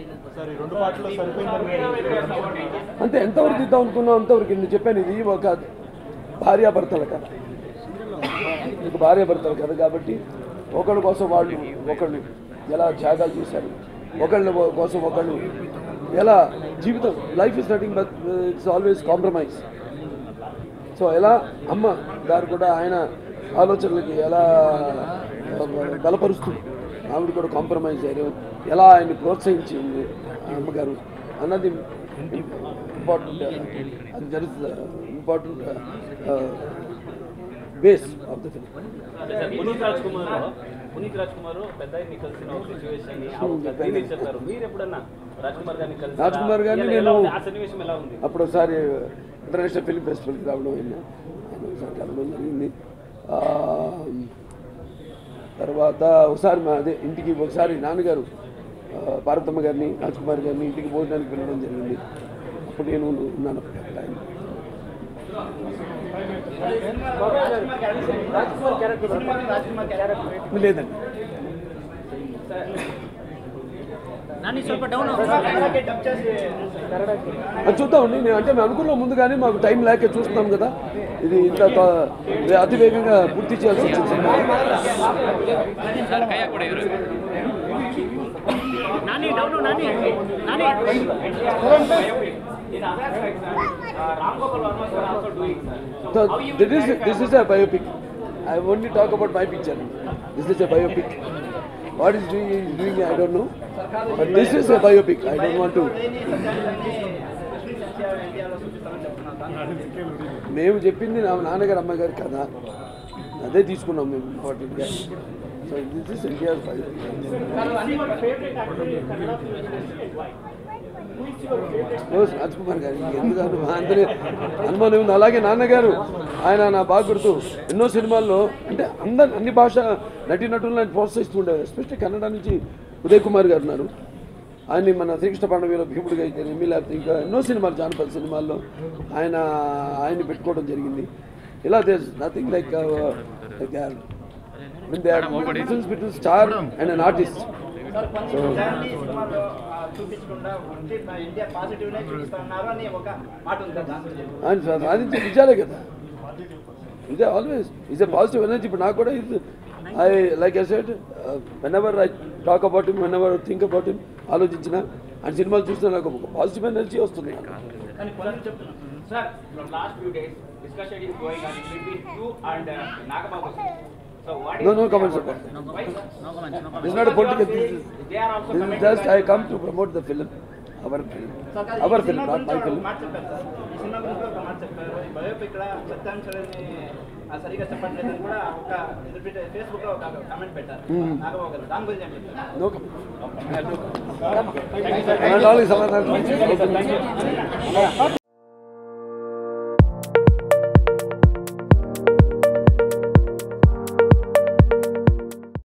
అంటే ఎంతవరకు తీద్దాం అనుకున్నాం అంతవరకు నేను చెప్పాను. ఇది ఒక భార్యాభర్తల కథ, ఒక భార్యాభర్తల కథ కాబట్టి ఒకళ్ళ కోసం వాళ్ళు ఒకళ్ళు ఎలా త్యాగాలు చేశారు, ఒకళ్ళ కోసం ఒకళ్ళు ఎలా జీవితం, life is nothing but it's always compromise. So ఎలా అమ్మ గారు కూడా ఆయన ఆలోచనలకి ఎలా బలపరుస్తూ ఆవిడ కూడా కాంప్రమైజ్ అయ్యారు, ఎలా ఆయన్ని ప్రోత్సహించింది అమ్మగారు అన్నది ఇంపార్టెంట్. అది జరుగుతుంది important base of the film. Puneeth Raj Kumar Puneeth Raj Kumar పెద్ద కలిసిన ఒక సిచ్యువేషన్ చెప్పారు. మీరు ఎప్పుడన్నా రాజ్ కుమార్ గారిని కలిసి రాజ్ కుమార్ గారిని నేను ఆ సన్నివేశం ఎలా ఉంది? అప్పుడు ఒకసారి ఇంటర్నేషనల్ ఫిల్మ్ ఫెస్టివల్కి రావడం అయినా ఒకసారి కలవడం జరిగింది. తర్వాత ఒకసారి మా అదే ఇంటికి ఒకసారి నాన్నగారు పార్వతమ్మ గారిని రాజ్ కుమార్ గారిని ఇంటికి భోజనానికి వెళ్ళడం జరిగింది. అప్పుడు నేను ఉన్నాను అప్పుడు ఆయన. లేదండి అది చూద్దామండి. నేను అంటే మేము అనుకున్నాం ముందుగానే, మాకు టైం లేక చూస్తున్నాం కదా, ఇది ఇంత అతివేగంగా పూర్తి చేయాల్సి వచ్చింది cinema. So this is this is a biopic. I only talk about my picture. This is a biopic. What is doing is doing I don't know, but this is a biopic. I don't want to. మేము చెప్పింది నా నాన్నగారు అమ్మగారు కదా, అదే తీసుకున్నాం మేము ఇంపార్టెంట్గా. So this is NTR biopic. Raj Kumar garu ఎందుకు అందరి అనుమానం ఉంది. అలాగే నాన్నగారు ఆయన నా బాగా గుర్తు ఎన్నో సినిమాల్లో అంటే అందరు అన్ని భాష నటీనటులను ఆయన ప్రోత్సహిస్తూ ఉండేవారు. ఎస్పెషల్లీ కన్నడ నుంచి ఉదయ్ కుమార్ గారు ఉన్నారు. ఆయన్ని మన శ్రీకృష్ణ పాండవిలో భీముడిగా అయితే ఎమ్మి లేకపోతే ఇంకా ఎన్నో సినిమాలు జానపద సినిమాల్లో ఆయన ఆయన్ని పెట్టుకోవడం జరిగింది. ఇలా there nothing like difference between star and an artist. So ఆయన సాధించే నిజాలే కదా, ఇదే always is a positive energy. ఇప్పుడు నాకు కూడా ఇది I like I said whenever I talk about him, whenever think about him, ఆలోచించిన ఆయన సినిమాలు చూస్తే నాకు ఒక పాజిటివ్ ఎనర్జీ వస్తుంది. No, no comments about it. No comments. No comments. This is not a political thing. This is just I come to promote the film, our film, our film, not my film. No comment.